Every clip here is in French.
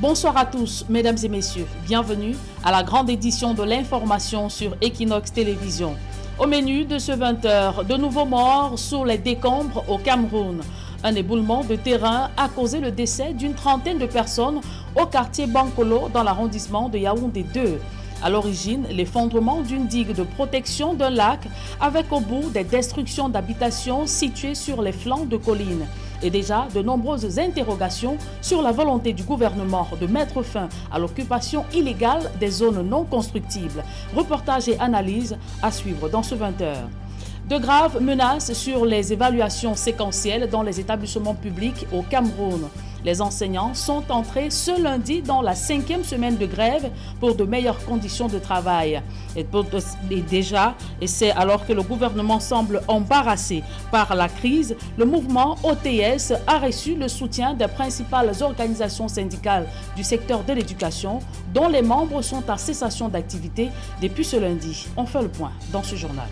Bonsoir à tous, mesdames et messieurs. Bienvenue à la grande édition de l'information sur Equinox Télévision. Au menu de ce 20h, de nouveaux morts sous les décombres au Cameroun. Un éboulement de terrain a causé le décès d'une trentaine de personnes au quartier Bankolo dans l'arrondissement de Yaoundé 2. À l'origine, l'effondrement d'une digue de protection d'un lac avec au bout des destructions d'habitations situées sur les flancs de collines. Et déjà de nombreuses interrogations sur la volonté du gouvernement de mettre fin à l'occupation illégale des zones non constructibles. Reportage et analyse à suivre dans ce 20h. De graves menaces sur les évaluations séquentielles dans les établissements publics au Cameroun. Les enseignants sont entrés ce lundi dans la 5e semaine de grève pour de meilleures conditions de travail. Et c'est alors que le gouvernement semble embarrassé par la crise, le mouvement OTS a reçu le soutien des principales organisations syndicales du secteur de l'éducation, dont les membres sont à cessation d'activité depuis ce lundi. On fait le point dans ce journal.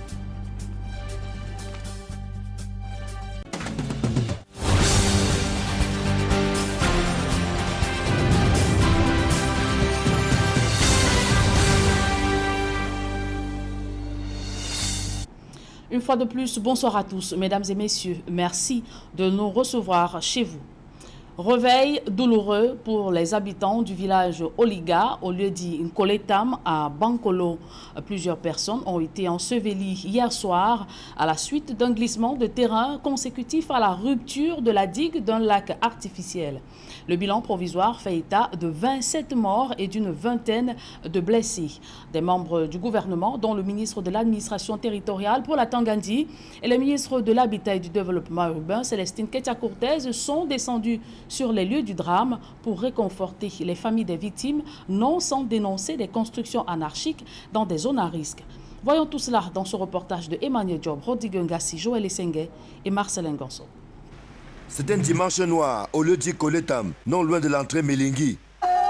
Une fois de plus, bonsoir à tous, mesdames et messieurs. Merci de nous recevoir chez vous. Réveil douloureux pour les habitants du village Oliga, au lieu dit Nkoletam, à Bankolo. Plusieurs personnes ont été ensevelies hier soir à la suite d'un glissement de terrain consécutif à la rupture de la digue d'un lac artificiel. Le bilan provisoire fait état de 27 morts et d'une vingtaine de blessés. Des membres du gouvernement, dont le ministre de l'administration territoriale pour la Tanganyika et le ministre de l'Habitat et du Développement urbain, Célestine Ketia-Cortez, sont descendus sur les lieux du drame pour réconforter les familles des victimes, non sans dénoncer des constructions anarchiques dans des zones à risque. Voyons tout cela dans ce reportage de Emmanuel Diop, Rodrigue Ngassi, Joël Essengue et Marcelin Gonçon. C'est un dimanche noir au lieu dit Koletam, non loin de l'entrée Mélingi.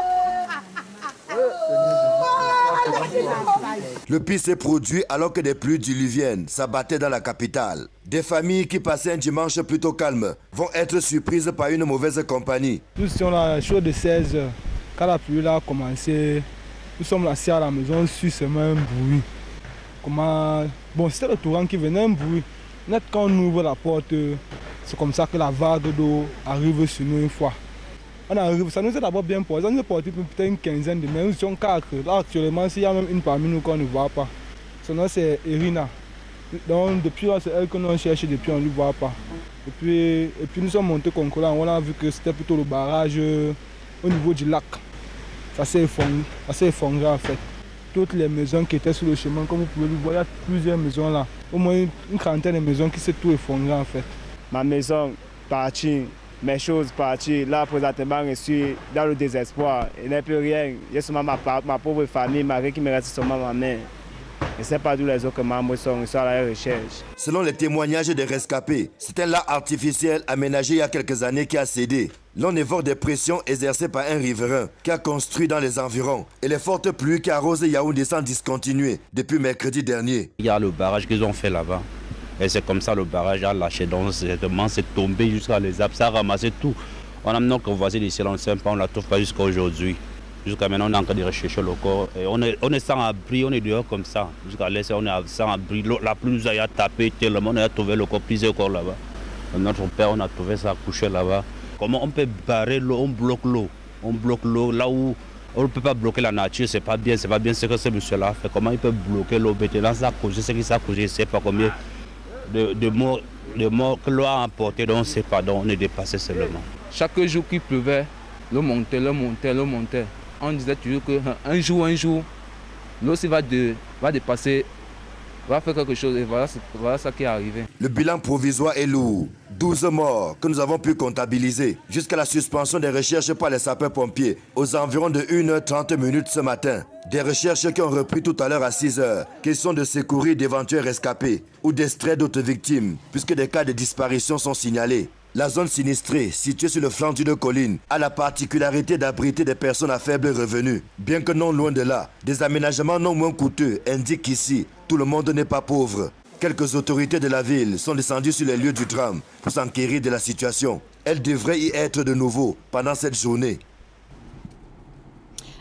Le pire s'est produit alors que des pluies diluviennes s'abattaient dans la capitale. Des familles qui passaient un dimanche plutôt calme vont être surprises par une mauvaise compagnie. Nous étions là, chaud de 16 h. Quand la pluie a commencé, nous sommes assis à la maison sur ce même bruit. Bon, c'était le torrent qui venait, un bruit. Net quand on ouvre la porte, c'est comme ça que la vague d'eau arrive sur nous une fois. On arrive, ça nous est d'abord bien posé, ça nous est porté peut-être une quinzaine de mètres, nous sommes 4. Là actuellement, s'il y a même une parmi nous qu'on ne voit pas. Son nom c'est Irina. Donc depuis là, c'est elle que nous cherchons depuis, on ne le voit pas. Et puis nous sommes montés Concola, on a vu que c'était plutôt le barrage au niveau du lac. Ça s'est effondré en fait. Toutes les maisons qui étaient sur le chemin, comme vous pouvez le voir, il y a plusieurs maisons là. Au moins une trentaine de maisons qui s'est tout effondré en fait. Ma maison partie, mes choses parties. Là, présentement, je suis dans le désespoir. Il n'y a plus rien. J'ai seulement ma pauvre famille, Marie qui me reste seulement ma mère. Je ne sais pas d'où les autres membres sont à la recherche. Selon les témoignages des rescapés, c'est un lac artificiel aménagé il y a quelques années qui a cédé. L'on évoque des pressions exercées par un riverain qui a construit dans les environs et les fortes pluies qui arrosent Yaoundé sans discontinuer depuis mercredi dernier. Il y a le barrage qu'ils ont fait là-bas. Et c'est comme ça le barrage a lâché. Donc c'est tombé jusqu'à les arbres, ça a ramassé tout. On a notre voisin d'ici, on ne sait pas, on ne la trouve pas jusqu'à aujourd'hui. Jusqu'à maintenant, on est en train de rechercher le corps. Et on est sans abri, on est dehors comme ça. Jusqu'à l'est, on est sans abri. La pluie nous a tapé tellement, on a trouvé le corps, plusieurs corps là-bas. Notre père, on a trouvé ça couché là-bas. Comment on peut barrer l'eau? On bloque l'eau. On bloque l'eau là où on ne peut pas bloquer la nature. C'est pas bien ce que ce monsieur-là fait. Comment il peut bloquer l'eau? Maintenant, ça a causé ce qui s'est causé, je ne sais pas combien de morts que l'eau a emporté, donc on ne sait pas, donc on est dépassé seulement. Chaque jour qu'il pleuvait, l'eau montait. On disait toujours qu'un jour, l'eau va dépasser, va faire quelque chose et voilà ce qui est arrivé. Le bilan provisoire est lourd. 12 morts que nous avons pu comptabiliser jusqu'à la suspension des recherches par les sapeurs-pompiers aux environs de 1h30 ce matin. Des recherches qui ont repris tout à l'heure à 6 h. Question de secourir d'éventuels rescapés ou d'extraire d'autres victimes puisque des cas de disparition sont signalés. La zone sinistrée, située sur le flanc d'une colline, a la particularité d'abriter des personnes à faible revenu. Bien que non loin de là, des aménagements non moins coûteux indiquent qu'ici, tout le monde n'est pas pauvre. Quelques autorités de la ville sont descendues sur les lieux du drame pour s'enquérir de la situation. Elles devraient y être de nouveau pendant cette journée.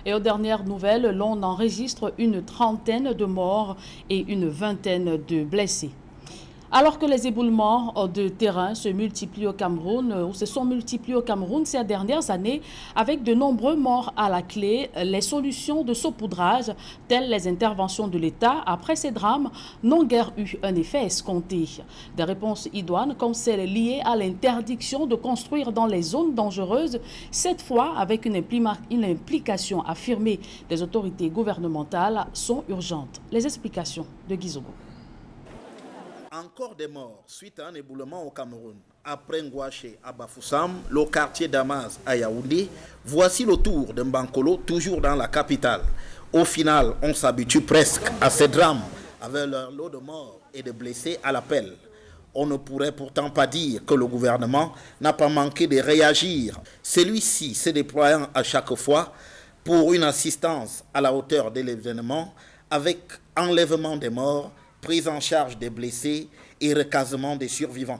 Et aux dernières nouvelles, l'on enregistre une trentaine de morts et une vingtaine de blessés. Alors que les éboulements de terrain se multiplient au Cameroun, ou se sont multipliés au Cameroun ces dernières années, avec de nombreux morts à la clé, les solutions de saupoudrage, telles les interventions de l'État après ces drames, n'ont guère eu un effet escompté. Des réponses idoines, comme celle liée à l'interdiction de construire dans les zones dangereuses, cette fois avec une implication affirmée des autorités gouvernementales, sont urgentes. Les explications de Guizogo. Encore des morts suite à un éboulement au Cameroun. Après Ngouaché à Bafoussam, le quartier d'Amaz à Yaoundé, voici le tour de Mbankolo, toujours dans la capitale. Au final, on s'habitue presque à ces drames, avec leur lot de morts et de blessés à l'appel. On ne pourrait pourtant pas dire que le gouvernement n'a pas manqué de réagir. Celui-ci se déployant à chaque fois pour une assistance à la hauteur de l'événement, avec enlèvement des morts, prise en charge des blessés et recasement des survivants.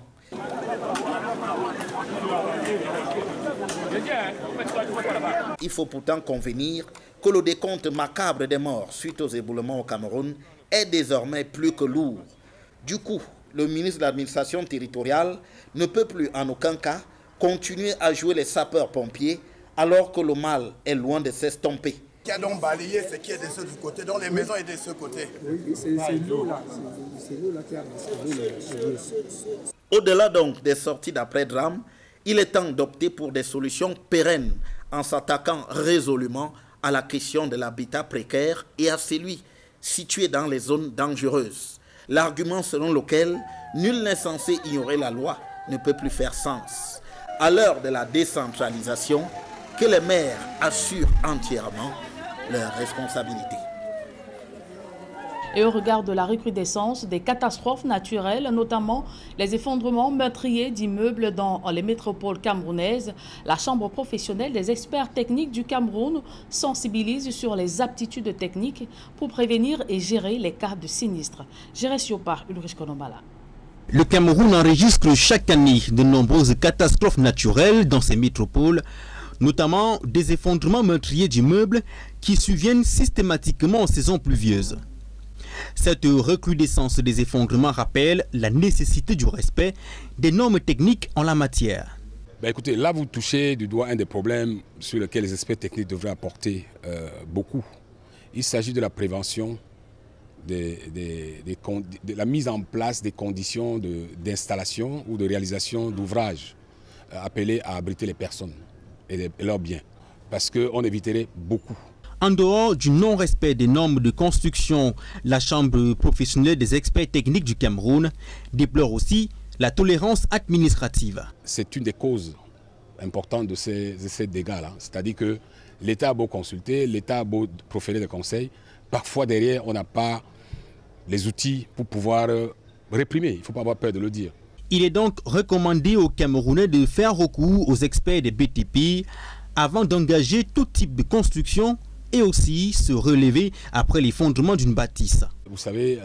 Il faut pourtant convenir que le décompte macabre des morts suite aux éboulements au Cameroun est désormais plus que lourd. Du coup, le ministre de l'administration territoriale ne peut plus en aucun cas continuer à jouer les sapeurs-pompiers alors que le mal est loin de s'estomper. Qui a donc balayé ce qui est de ce côté, donc les maisons sont de ce côté. C'est nous là qui avons balayé. Au-delà donc des sorties d'après-drame, il est temps d'opter pour des solutions pérennes en s'attaquant résolument à la question de l'habitat précaire et à celui situé dans les zones dangereuses. L'argument selon lequel nul n'est censé ignorer la loi ne peut plus faire sens. À l'heure de la décentralisation, que les maires assurent entièrement leurs responsabilités. Et au regard de la recrudescence des catastrophes naturelles, notamment les effondrements meurtriers d'immeubles dans les métropoles camerounaises, la Chambre professionnelle des experts techniques du Cameroun sensibilise sur les aptitudes techniques pour prévenir et gérer les cas de sinistres. Géré par Ulrich Konomala. Le Cameroun enregistre chaque année de nombreuses catastrophes naturelles dans ses métropoles, notamment des effondrements meurtriers d'immeubles qui surviennent systématiquement en saison pluvieuse. Cette recrudescence des effondrements rappelle la nécessité du respect des normes techniques en la matière. Écoutez, là vous touchez du doigt un des problèmes sur lesquels les experts techniques devraient apporter beaucoup. Il s'agit de la prévention, de la mise en place des conditions d'installation ou de réalisation d'ouvrages appelés à abriter les personnes et leurs biens, parce qu'on éviterait beaucoup. En dehors du non-respect des normes de construction, la Chambre professionnelle des experts techniques du Cameroun déplore aussi la tolérance administrative. C'est une des causes importantes de ces dégâts-là. C'est-à-dire que l'État a beau consulter, l'État a beau proférer des conseils, parfois derrière on n'a pas les outils pour pouvoir réprimer. Il ne faut pas avoir peur de le dire. Il est donc recommandé aux Camerounais de faire recours aux experts des BTP avant d'engager tout type de construction et aussi se relever après l'effondrement d'une bâtisse. Vous savez,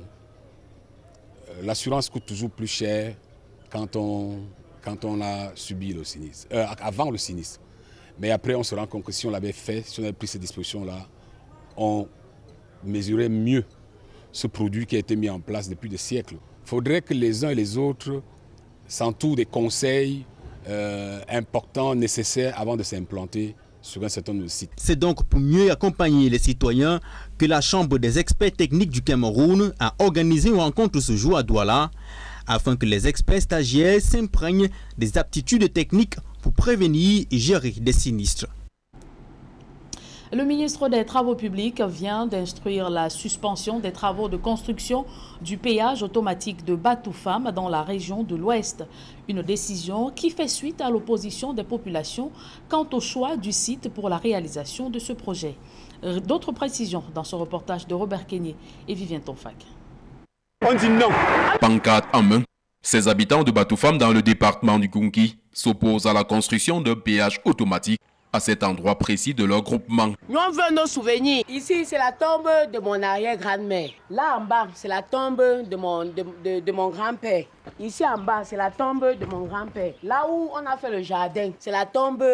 l'assurance coûte toujours plus cher quand on a subi le sinistre, avant le sinistre. Mais après, on se rend compte que si on l'avait fait, si on avait pris ces dispositions-là, on mesurait mieux ce produit qui a été mis en place depuis des siècles. Il faudrait que les uns et les autres s'entourent des conseils importants, nécessaires avant de s'implanter sur un certain nombre de sites. C'est donc pour mieux accompagner les citoyens que la Chambre des experts techniques du Cameroun a organisé une rencontre ce jour à Douala, afin que les experts stagiaires s'imprègnent des aptitudes techniques pour prévenir et gérer des sinistres. Le ministre des Travaux publics vient d'instruire la suspension des travaux de construction du péage automatique de Batoufam dans la région de l'Ouest. Une décision qui fait suite à l'opposition des populations quant au choix du site pour la réalisation de ce projet. D'autres précisions dans ce reportage de Robert Kenyé et Vivien Tonfak. On dit non. Pancarte en main, ces habitants de Batoufam dans le département du Kounki s'opposent à la construction d'un péage automatique à cet endroit précis de leur groupement. Nous on veut nos souvenirs. Ici, c'est la tombe de mon arrière-grand-mère. Là en bas, c'est la tombe de mon grand-père. Ici en bas, c'est la tombe de mon grand-père. Là où on a fait le jardin, c'est la tombe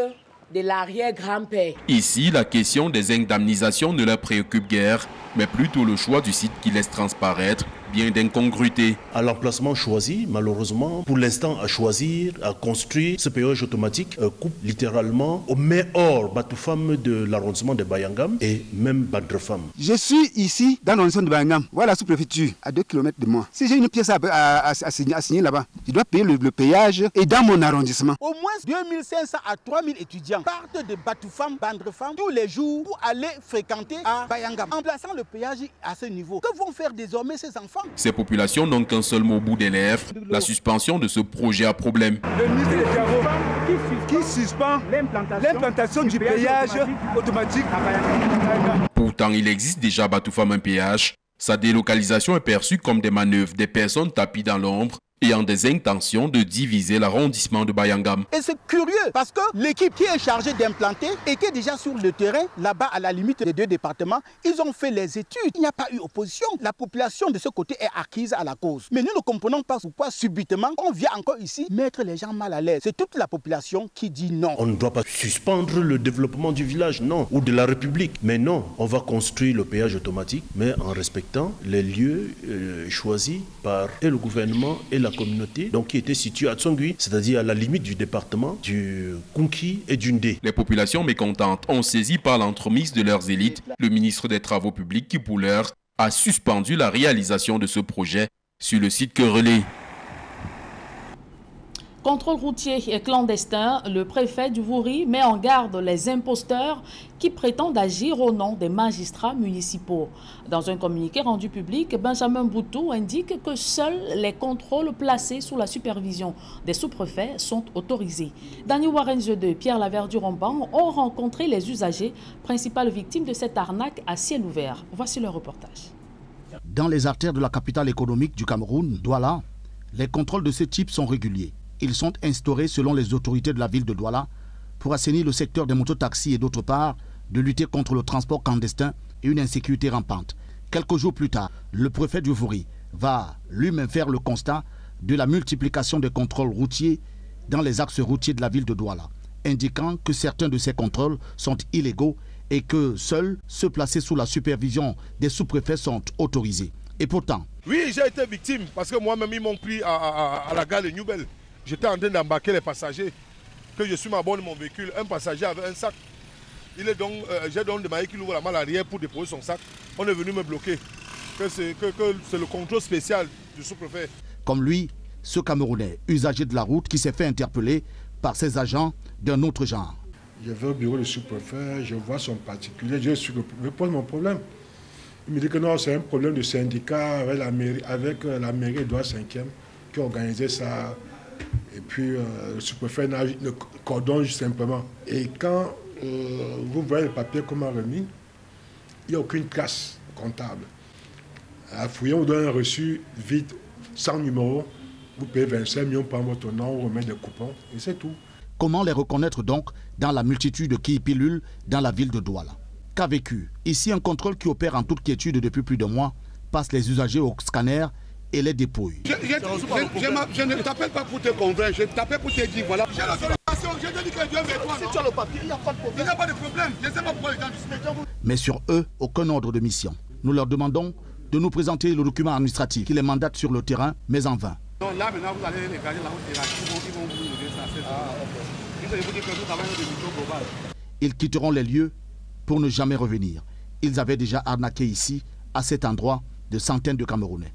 de l'arrière-grand-père. Ici, la question des indemnisations ne leur préoccupe guère, mais plutôt le choix du site qui laisse transparaître bien d'incongruités. À l'emplacement choisi, malheureusement, pour l'instant à choisir, à construire, ce péage automatique coupe littéralement au hors Batoufam de l'arrondissement de Bayangam et même Badrefam. Je suis ici dans l'arrondissement de Bayangam, voilà la sous-préfecture, à 2 km de moi. Si j'ai une pièce à signer là-bas, je dois payer le péage et dans mon arrondissement. Au moins 2500 à 3000 étudiants partent de Batoufam, Badrefam tous les jours pour aller fréquenter à Bayangam. En plaçant le péage à ce niveau, que vont faire désormais ces enfants? Ces populations n'ont qu'un seul mot au bout des lèvres, la suspension de ce projet à problème. Le ministre des Travaux qui suspend l'implantation du péage automatique à Bayangam. Pourtant, il existe déjà à Batoufam un péage. Sa délocalisation est perçue comme des manœuvres des personnes tapies dans l'ombre ayant des intentions de diviser l'arrondissement de Bayangam. Et c'est curieux parce que l'équipe qui est chargée d'implanter était déjà sur le terrain, là-bas à la limite des 2 départements. Ils ont fait les études, il n'y a pas eu opposition. La population de ce côté est acquise à la cause. Mais nous ne comprenons pas pourquoi subitement on vient encore ici mettre les gens mal à l'aise. C'est toute la population qui dit non. On ne doit pas suspendre le développement du village, non, ou de la République. Mais non, on va construire le péage automatique, mais en respectant les lieux choisis par et le gouvernement et la communauté, donc qui était située à Tsongui, c'est-à-dire à la limite du département du Kunki et du Ndé. Les populations mécontentes ont saisi par l'entremise de leurs élites le ministre des Travaux publics qui, pour l'heure, a suspendu la réalisation de ce projet sur le site querellé. Contrôle routier et clandestin, le préfet du Vouri met en garde les imposteurs qui prétendent agir au nom des magistrats municipaux. Dans un communiqué rendu public, Benjamin Boutou indique que seuls les contrôles placés sous la supervision des sous-préfets sont autorisés. Daniel Warrenze et Pierre Laverdure-Romban ont rencontré les usagers, principales victimes de cette arnaque à ciel ouvert. Voici le reportage. Dans les artères de la capitale économique du Cameroun, Douala, les contrôles de ce type sont réguliers. Ils sont instaurés selon les autorités de la ville de Douala pour assainir le secteur des mototaxis et d'autre part de lutter contre le transport clandestin et une insécurité rampante. Quelques jours plus tard, le préfet du Vouri va lui-même faire le constat de la multiplication des contrôles routiers dans les axes routiers de la ville de Douala, indiquant que certains de ces contrôles sont illégaux et que seuls ceux placés sous la supervision des sous-préfets sont autorisés. Et pourtant... Oui, j'ai été victime parce que moi-même ils m'ont pris à la gare de Newbel. J'étais en train d'embarquer les passagers, que je suis à bord de mon véhicule. Un passager avait un sac. J'ai donc demandé qu'il ouvre la malle arrière pour déposer son sac. On est venu me bloquer. Que c'est le contrôle spécial du sous-préfet. Comme lui, ce Camerounais, usager de la route, qui s'est fait interpeller par ses agents d'un autre genre. Je vais au bureau du sous-préfet, je vois son particulier, je pose mon problème. Il me dit que non, c'est un problème de syndicat avec la mairie Edouard 5e qui organisait ça. Et puis le sous-préfet le coordonne simplement. Et quand vous voyez le papier qu'on m'a remis, il n'y a aucune trace comptable. À fouiller, on donne un reçu vide, sans numéro. Vous payez 25 millions par votre nom, on remet des coupons et c'est tout. Comment les reconnaître donc dans la multitude qui pilule dans la ville de Douala? Qu'a vécu ici un contrôle qui opère en toute quiétude depuis plus de mois, passe les usagers au scanner et les dépouille. Je ne t'appelle pas pour te convaincre, je t'appelle pour te dire voilà. J'ai la solution, je te dis que Dieu met toi. Si tu as le papier, il n'y a pas de problème. Il n'y a pas de problème, je ne sais pas pourquoi les gens disent. Mais sur eux, aucun ordre de mission. Nous leur demandons de nous présenter le document administratif qui les mandate sur le terrain, mais en vain. Non, là maintenant vous allez regarder la route et là, ils vont vous lever ça. Je vous dis que nous travaillons de mission globale. Ils quitteront les lieux pour ne jamais revenir. Ils avaient déjà arnaqué ici, à cet endroit, de centaines de Camerounais.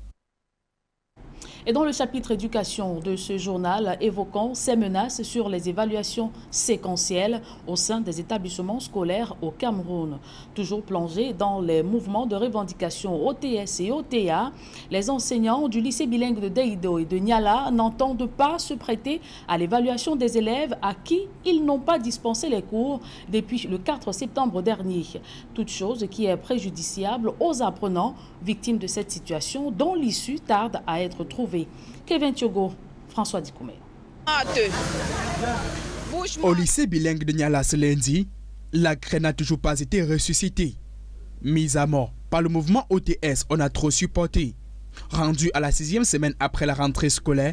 Et dans le chapitre éducation de ce journal, évoquons ces menaces sur les évaluations séquentielles au sein des établissements scolaires au Cameroun. Toujours plongés dans les mouvements de revendication OTS et OTA, les enseignants du lycée bilingue de Deido et de Niala n'entendent pas se prêter à l'évaluation des élèves à qui ils n'ont pas dispensé les cours depuis le 4 septembre dernier. Toute chose qui est préjudiciable aux apprenants victimes de cette situation dont l'issue tarde à être trouvée. Kevin Thiogo, François Dikoumé. Au lycée bilingue de Niala ce lundi, la grêle n'a toujours pas été ressuscitée. Mise à mort par le mouvement OTS, on a trop supporté. Rendu à la 6e semaine après la rentrée scolaire,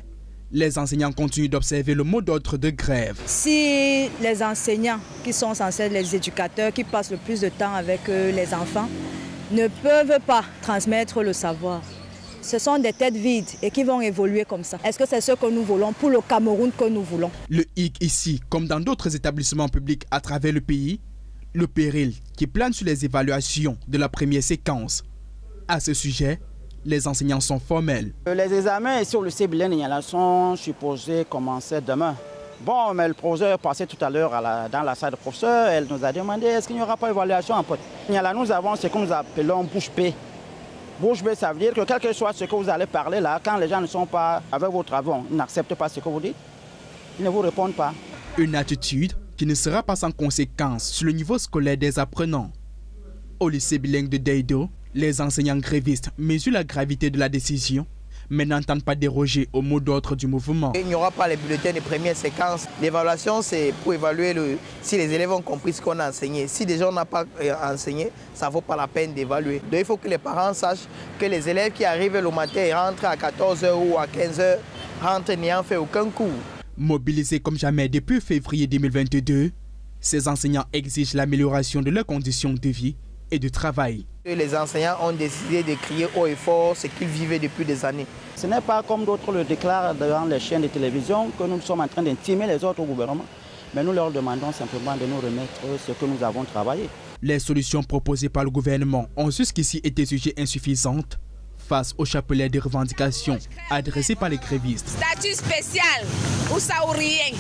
Les enseignants continuent d'observer le mot d'ordre de grève. Si les enseignants, qui sont censés être les éducateurs, qui passent le plus de temps avec les enfants, ne peuvent pas transmettre le savoir, ce sont des têtes vides et qui vont évoluer comme ça. Est-ce que c'est ce que nous voulons pour le Cameroun que nous voulons? Le hic ici, comme dans d'autres établissements publics à travers le pays, le péril qui plane sur les évaluations de la première séquence. À ce sujet, les enseignants sont formels. Les examens sur le CBLN sont supposés commencer demain. Bon, mais le professeur est passé tout à l'heure dans la salle de professeur. Elle nous a demandé est-ce qu'il n'y aura pas d'évaluation en pote. Là, nous avons ce que nous appelons bouche bée. Bouche bée, ça veut dire que quel que soit ce que vous allez parler là, quand les gens ne sont pas avec vos travaux, ils n'acceptent pas ce que vous dites, ils ne vous répondent pas. Une attitude qui ne sera pas sans conséquence sur le niveau scolaire des apprenants. Au lycée bilingue de Deido, les enseignants grévistes mesurent la gravité de la décision, mais n'entendent pas déroger au mot d'ordre du mouvement. Il n'y aura pas les bulletins de première séquence. L'évaluation, c'est pour évaluer si les élèves ont compris ce qu'on a enseigné. Si des gens n'ont pas enseigné, ça ne vaut pas la peine d'évaluer. Donc il faut que les parents sachent que les élèves qui arrivent le matin et rentrent à 14h ou à 15h, rentrent n'ayant fait aucun cours. Mobilisés comme jamais depuis février 2022, ces enseignants exigent l'amélioration de leurs conditions de vie et de travail. Les enseignants ont décidé de crier haut et fort ce qu'ils vivaient depuis des années. Ce n'est pas comme d'autres le déclarent dans les chaînes de télévision que nous sommes en train d'intimider les autres gouvernements. Mais nous leur demandons simplement de nous remettre ce que nous avons travaillé. Les solutions proposées par le gouvernement ont jusqu'ici été jugées insuffisantes face au chapelet de revendications adressées par les grévistes. Statut spécial ou ça ou rien.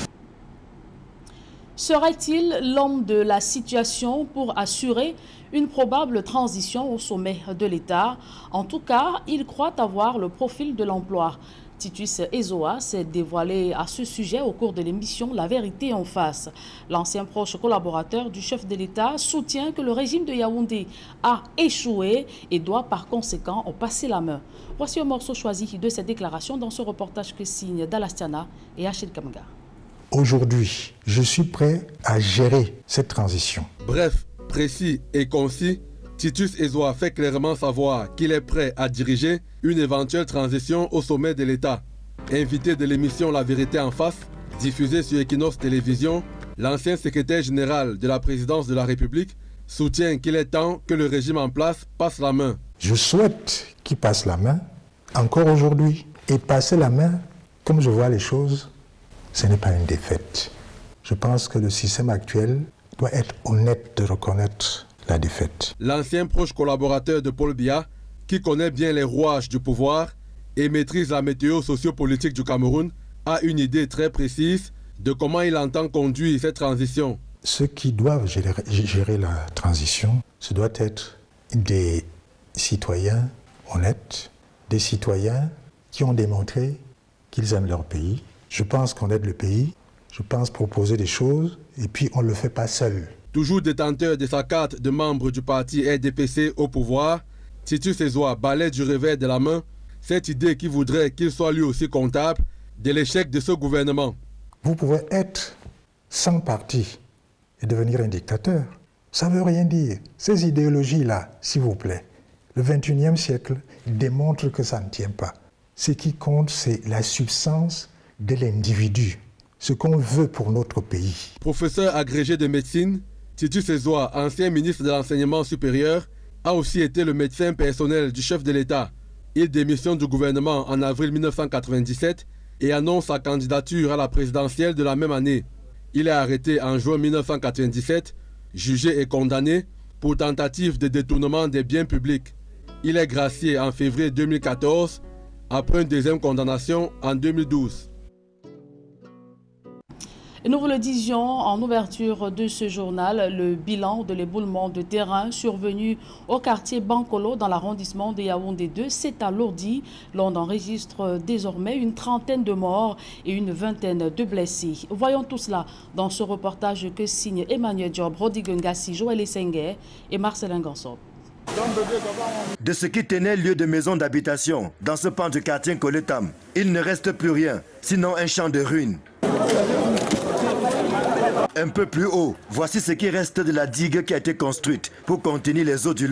Serait-il l'homme de la situation pour assurer une probable transition au sommet de l'État? En tout cas, il croit avoir le profil de l'emploi. Titus Ezoa s'est dévoilé à ce sujet au cours de l'émission La Vérité en face. L'ancien proche collaborateur du chef de l'État soutient que le régime de Yaoundé a échoué et doit par conséquent en passer la main. Voici un morceau choisi de cette déclaration dans ce reportage que signent Dalastiana et Achille Kamga. Aujourd'hui, je suis prêt à gérer cette transition. Bref, précis et concis, Titus Ezoa fait clairement savoir qu'il est prêt à diriger une éventuelle transition au sommet de l'État. Invité de l'émission La Vérité en face, diffusée sur Equinox Télévision, l'ancien secrétaire général de la présidence de la République soutient qu'il est temps que le régime en place passe la main. Je souhaite qu'il passe la main encore aujourd'hui. Et passer la main, comme je vois les choses, ce n'est pas une défaite. Je pense que le système actuel doit être honnête de reconnaître la défaite. L'ancien proche collaborateur de Paul Biya, qui connaît bien les rouages du pouvoir et maîtrise la météo sociopolitique du Cameroun, a une idée très précise de comment il entend conduire cette transition. Ceux qui doivent gérer la transition, ce doit être des citoyens honnêtes, des citoyens qui ont démontré qu'ils aiment leur pays. Je pense qu'on aide le pays, je pense proposer des choses, et puis on ne le fait pas seul. Toujours détenteur de sa carte de membre du parti RDPC au pouvoir, Titus Ezoa balaie du revers de la main cette idée qui voudrait qu'il soit lui aussi comptable de l'échec de ce gouvernement. Vous pouvez être sans parti et devenir un dictateur. Ça ne veut rien dire. Ces idéologies-là, s'il vous plaît, le 21e siècle démontre que ça ne tient pas. Ce qui compte, c'est la substance de l'individu, ce qu'on veut pour notre pays. Professeur agrégé de médecine, Titus Ezoa, ancien ministre de l'Enseignement supérieur, a aussi été le médecin personnel du chef de l'État. Il démissionne du gouvernement en avril 1997 et annonce sa candidature à la présidentielle de la même année. Il est arrêté en juin 1997, jugé et condamné pour tentative de détournement des biens publics. Il est gracié en février 2014 après une deuxième condamnation en 2012. Et nous vous le disions en ouverture de ce journal, le bilan de l'éboulement de terrain survenu au quartier Bankolo dans l'arrondissement de Yaoundé 2 s'est alourdi. L'on enregistre désormais une trentaine de morts et une vingtaine de blessés. Voyons tout cela dans ce reportage que signent Emmanuel Diop, Rodigue Ngassi, Joël Essengue et Marcelin Gansop. De ce qui tenait lieu de maison d'habitation dans ce pan du quartier Koletam, il ne reste plus rien, sinon un champ de ruines. Un peu plus haut, voici ce qui reste de la digue qui a été construite pour contenir les eaux du lac.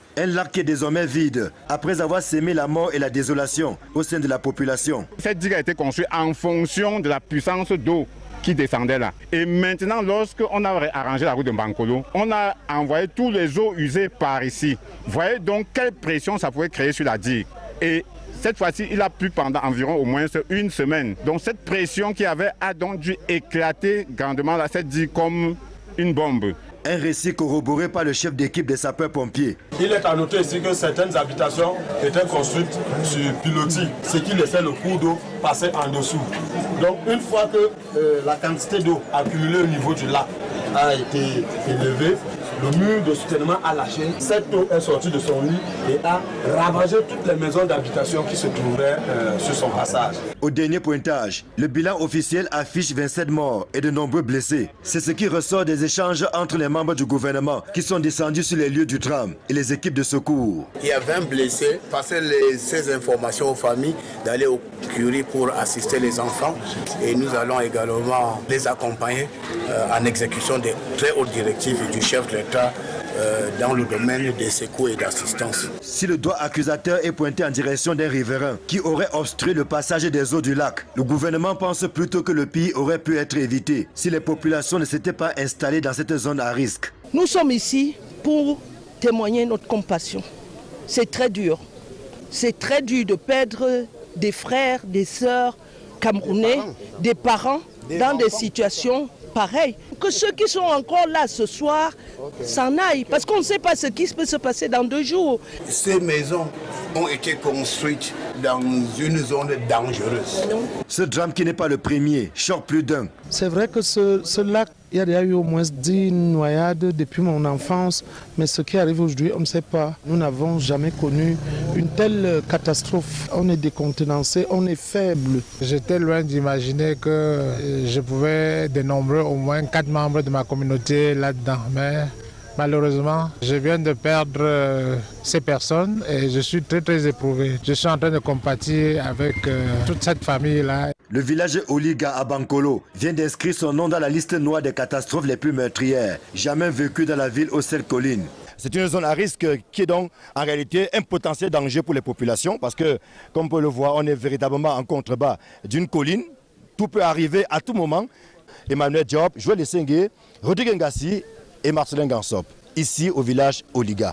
Un lac qui est désormais vide, après avoir sémé la mort et la désolation au sein de la population. Cette digue a été construite en fonction de la puissance d'eau qui descendait là. Et maintenant, lorsqu'on a arrangé la route de Mbankolo, on a envoyé tous les eaux usées par ici. Vous voyez donc quelle pression ça pouvait créer sur la digue. Et cette fois-ci, il a plu pendant environ au moins une semaine. Donc cette pression qu'il y avait a donc dû éclater grandement cette digue comme une bombe. Un récit corroboré par le chef d'équipe des sapeurs-pompiers. Il est à noter ici que certaines habitations étaient construites sur pilotis, ce qui laissait le cours d'eau passer en dessous. Donc une fois que la quantité d'eau accumulée au niveau du lac a été élevée, le mur de soutènement a lâché, cette eau est sortie de son lit et a ravagé toutes les maisons d'habitation qui se trouvaient sur son passage. Au dernier pointage, le bilan officiel affiche 27 morts et de nombreux blessés. C'est ce qui ressort des échanges entre les membres du gouvernement qui sont descendus sur les lieux du drame et les équipes de secours. Il y a 20 blessés, passer ces informations aux familles, d'aller au curie pour assister les enfants et nous allons également les accompagner en exécution des très hautes directives du chef de l'État dans le domaine des secours et d'assistance. Si le doigt accusateur est pointé en direction d'un riverain qui aurait obstrué le passage des eaux du lac, le gouvernement pense plutôt que le pire aurait pu être évité si les populations ne s'étaient pas installées dans cette zone à risque. Nous sommes ici pour témoigner notre compassion. C'est très dur. C'est très dur de perdre des frères, des sœurs camerounais, des parents dans des situations pareilles. Que ceux qui sont encore là ce soir s'en aillent, parce qu'on ne sait pas ce qui peut se passer dans 2 jours. Ces maisons ont été construites dans une zone dangereuse. Ce drame qui n'est pas le premier choque plus d'un. C'est vrai que ce lac, il y a déjà eu au moins 10 noyades depuis mon enfance, mais ce qui arrive aujourd'hui, on ne sait pas. Nous n'avons jamais connu une telle catastrophe. On est décontenancé, on est faible. J'étais loin d'imaginer que je pouvais dénombrer au moins 4 membres de ma communauté là-dedans. Mais malheureusement, je viens de perdre ces personnes et je suis très très éprouvé. Je suis en train de compatir avec toute cette famille-là. Le village Oliga à Bankolo vient d'inscrire son nom dans la liste noire des catastrophes les plus meurtrières jamais vécues dans la ville aux 7 collines. C'est une zone à risque qui est donc en réalité un potentiel danger pour les populations parce que, comme on peut le voir, on est véritablement en contrebas d'une colline. Tout peut arriver à tout moment. Emmanuel Diop, Joël Essengue, Rodrigue Ngassi et Marcelin Gansop, ici au village Oliga.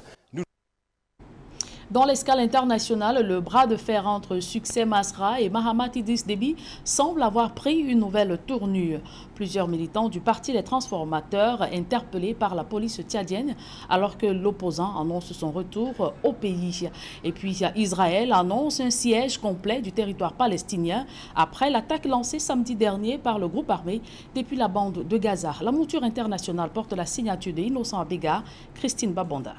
Dans l'escale internationale, le bras de fer entre Succès Masra et Mahamat Idriss Déby semble avoir pris une nouvelle tournure. Plusieurs militants du parti Les Transformateurs interpellés par la police tchadienne alors que l'opposant annonce son retour au pays. Et puis Israël annonce un siège complet du territoire palestinien après l'attaque lancée samedi dernier par le groupe armé depuis la bande de Gaza. La mouture internationale porte la signature de Innocent Abega, Christine Babonda.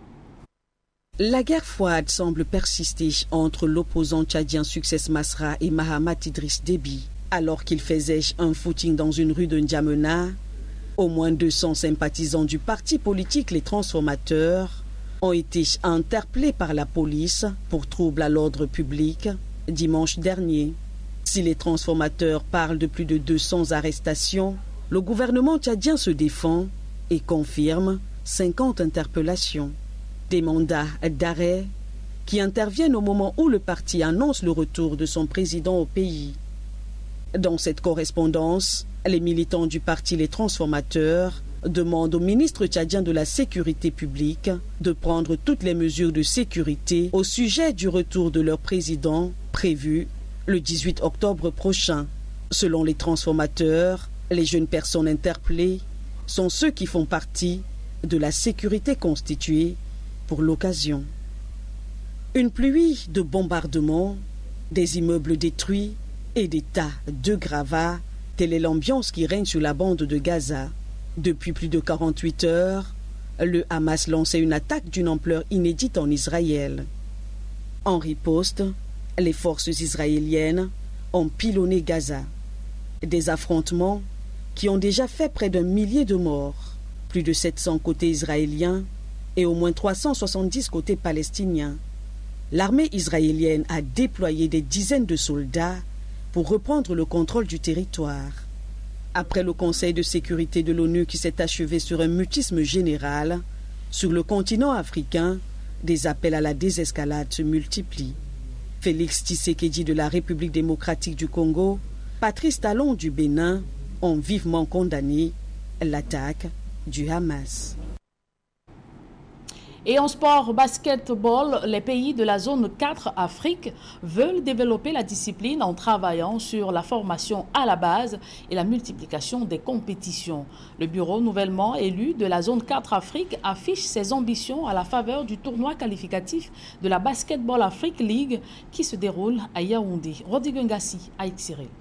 La guerre froide semble persister entre l'opposant tchadien Succès Masra et Mahamat Idriss Déby. Alors qu'il faisait un footing dans une rue de N'Djamena, au moins 200 sympathisants du parti politique Les Transformateurs ont été interpellés par la police pour trouble à l'ordre public dimanche dernier. Si Les Transformateurs parlent de plus de 200 arrestations, le gouvernement tchadien se défend et confirme 50 interpellations. Des mandats d'arrêt qui interviennent au moment où le parti annonce le retour de son président au pays. Dans cette correspondance, les militants du parti Les Transformateurs demandent au ministre tchadien de la Sécurité publique de prendre toutes les mesures de sécurité au sujet du retour de leur président prévu le 18 octobre prochain. Selon Les Transformateurs, les jeunes personnes interpellées sont ceux qui font partie de la sécurité constituée pour l'occasion. Une pluie de bombardements, des immeubles détruits et des tas de gravats, telle est l'ambiance qui règne sur la bande de Gaza. Depuis plus de 48 heures, le Hamas lançait une attaque d'une ampleur inédite en Israël. En riposte, les forces israéliennes ont pilonné Gaza. Des affrontements qui ont déjà fait près d'1 millier de morts, plus de 700 côté israélien et au moins 370 côté palestinien. L'armée israélienne a déployé des dizaines de soldats pour reprendre le contrôle du territoire. Après le Conseil de sécurité de l'ONU qui s'est achevé sur un mutisme général, sur le continent africain, Des appels à la désescalade se multiplient. Félix Tshisekedi de la République démocratique du Congo, Patrice Talon du Bénin ont vivement condamné l'attaque du Hamas. Et en sport basketball, les pays de la zone 4 Afrique veulent développer la discipline en travaillant sur la formation à la base et la multiplication des compétitions. Le bureau nouvellement élu de la zone 4 Afrique affiche ses ambitions à la faveur du tournoi qualificatif de la Basketball Afrique League qui se déroule à Yaoundé. Rodrigue Ngassi, Aïk Cyril.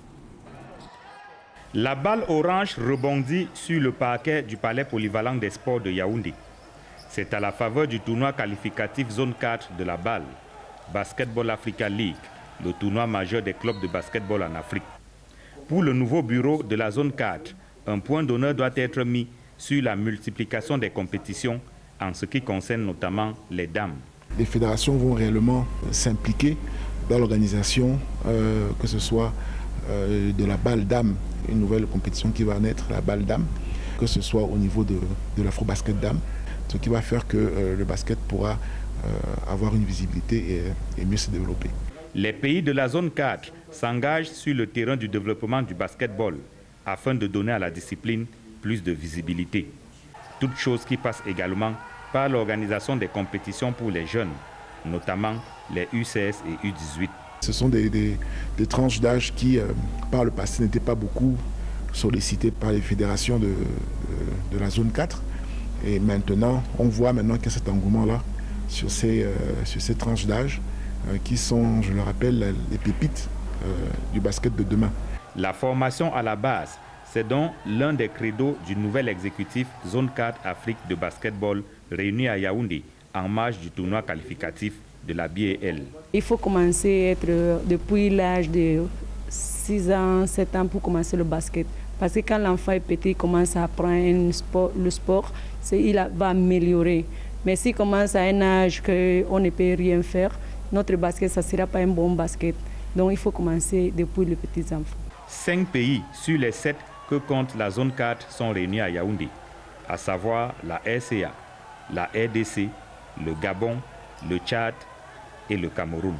La balle orange rebondit sur le parquet du palais polyvalent des sports de Yaoundé. C'est à la faveur du tournoi qualificatif zone 4 de la balle, Basketball Africa League, le tournoi majeur des clubs de basketball en Afrique. Pour le nouveau bureau de la zone 4, un point d'honneur doit être mis sur la multiplication des compétitions en ce qui concerne notamment les dames. Les fédérations vont réellement s'impliquer dans l'organisation, que ce soit de la balle dame, une nouvelle compétition qui va naître, la balle dame, que ce soit au niveau de l'afro-basket dame, ce qui va faire que le basket pourra avoir une visibilité et mieux se développer. Les pays de la zone 4 s'engagent sur le terrain du développement du basketball afin de donner à la discipline plus de visibilité. Toute chose qui passe également par l'organisation des compétitions pour les jeunes, notamment les UCS et U18. Ce sont des tranches d'âge qui, par le passé, n'étaient pas beaucoup sollicitées par les fédérations de la zone 4. Et maintenant, on voit maintenant qu'il y a cet engouement-là sur ces tranches d'âge qui sont, je le rappelle, les pépites du basket de demain. La formation à la base, c'est donc l'un des credos du nouvel exécutif Zone 4 Afrique de basketball réuni à Yaoundé en marge du tournoi qualificatif de la BAL. Il faut commencer depuis l'âge de 6 ans, 7 ans pour commencer le basket. Parce que quand l'enfant est petit, il commence à apprendre le sport, il va améliorer. Mais s'il commence à un âge qu'on ne peut rien faire, notre basket, ça ne sera pas un bon basket. Donc il faut commencer depuis les petits enfants. 5 pays sur les 7 que compte la zone 4 sont réunis à Yaoundé, à savoir la RCA, la RDC, le Gabon, le Tchad et le Cameroun.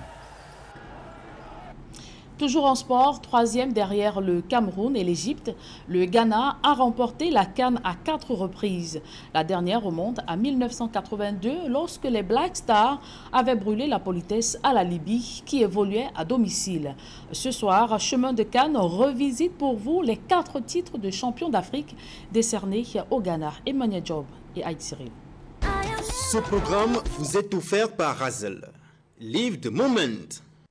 Toujours en sport, troisième derrière le Cameroun et l'Égypte, le Ghana a remporté la CAN à 4 reprises. La dernière remonte à 1982 lorsque les Black Stars avaient brûlé la politesse à la Libye qui évoluait à domicile. Ce soir, Chemin de Cannes revisite pour vous les 4 titres de champion d'Afrique décernés au Ghana. Emmanuel Job et Aïk Cyril. Ce programme vous est offert par Razel. Live the moment.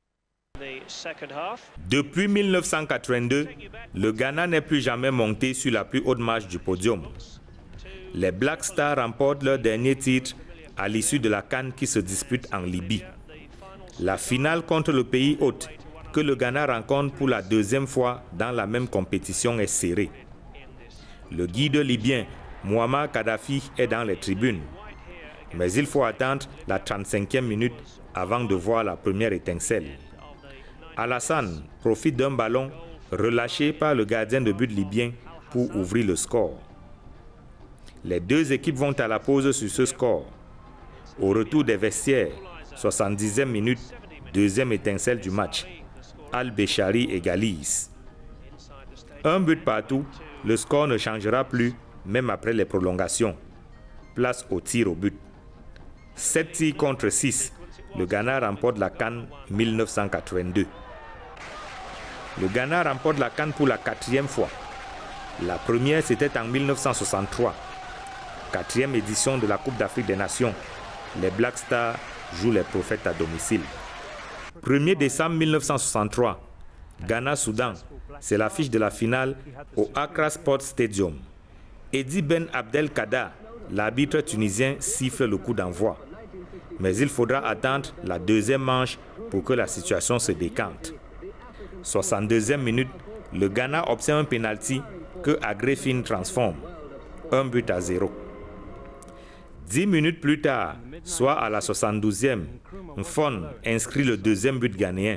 Depuis 1982, le Ghana n'est plus jamais monté sur la plus haute marche du podium. Les Black Stars remportent leur dernier titre à l'issue de la CAN qui se dispute en Libye. La finale contre le pays hôte, que le Ghana rencontre pour la 2e fois dans la même compétition, est serrée. Le guide libyen, Muammar Kadhafi, est dans les tribunes. Mais il faut attendre la 35e minute avant de voir la première étincelle. Alassane profite d'un ballon relâché par le gardien de but libyen pour ouvrir le score. Les 2 équipes vont à la pause sur ce score. Au retour des vestiaires, 70e minute, 2e étincelle du match. Al-Béchari égalise. 1 but partout, le score ne changera plus, même après les prolongations. Place au tir au but. 7 tirs contre 6. Le Ghana remporte la CAN 1982. Le Ghana remporte la CAN pour la 4e fois. La première, c'était en 1963. 4e édition de la Coupe d'Afrique des Nations. Les Black Stars jouent les prophètes à domicile. 1er décembre 1963, Ghana-Soudan. C'est l'affiche de la finale au Accra Sports Stadium. Eddie Ben Abdelkader, l'arbitre tunisien, siffle le coup d'envoi. Mais il faudra attendre la 2e manche pour que la situation se décante. 62e minute, le Ghana obtient un pénalty que Agrefine transforme. 1-0. 10 minutes plus tard, soit à la 72e, Mfon inscrit le 2e but ghanéen.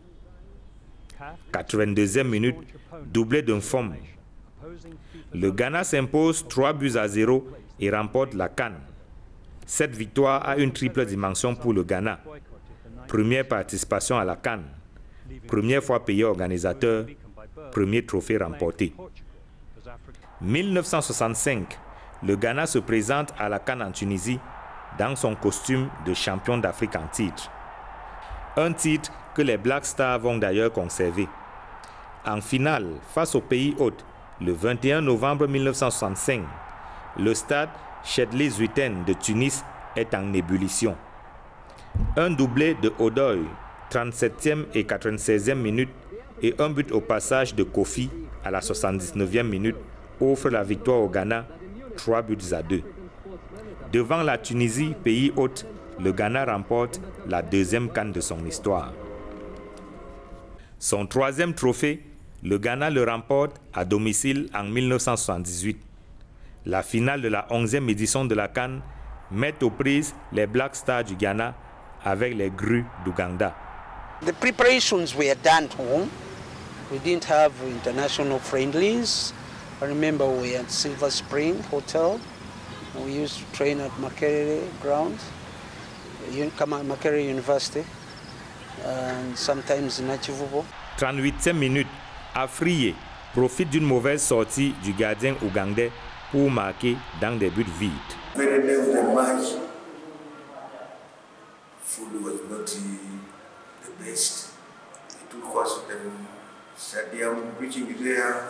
82e minute, doublé de Mfon. Le Ghana s'impose 3-0 et remporte la CAN. Cette victoire a une triple dimension pour le Ghana. Première participation à la CAN, première fois pays organisateur, premier trophée remporté. 1965, le Ghana se présente à la CAN en Tunisie dans son costume de champion d'Afrique en titre. Un titre que les Black Stars vont d'ailleurs conserver. En finale, face au pays hôte, le 21 novembre 1965, le stade Chedli Zuiten de Tunis est en ébullition. Un doublé de Odoy, 37e et 96e minute, et un but au passage de Kofi à la 79e minute offre la victoire au Ghana, 3-2. Devant la Tunisie, pays hôte, le Ghana remporte la deuxième CAN de son histoire. Son troisième trophée, le Ghana le remporte à domicile en 1978. La finale de la 11e édition de la CAN met aux prises les Black Stars du Ghana avec les Grues d'Ouganda. The preparations were done home. We didn't have international friendlies. I remember we were at Silver Spring Hotel. We used to train at Makerere ground, Makerere University, and sometimes in Achivubo. 38e minute, Afriye profite d'une mauvaise sortie du gardien ougandais pour marquer dans des buts vides. Very next the match, food was not the best. It took us the stadium reaching there.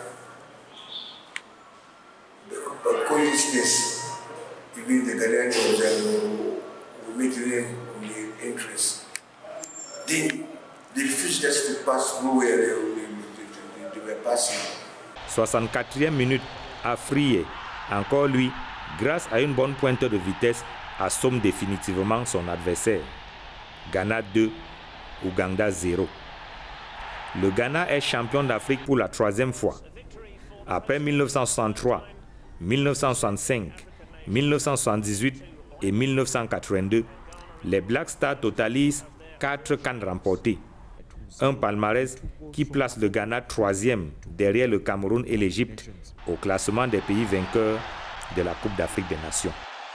The coexistence between the Ghanaians and the interest. They refused us to pass through where they were passing. 64e minute, Afriye, encore lui, grâce à une bonne pointe de vitesse, assomme définitivement son adversaire. Ghana 2, Ouganda 0. Le Ghana est champion d'Afrique pour la troisième fois. Après 1963, 1965, 1978 et 1982, les Black Stars totalisent 4 CAN remportés. Un palmarès qui place le Ghana 3e derrière le Cameroun et l'Égypte au classement des pays vainqueurs de la Coupe d'Afrique des Nations.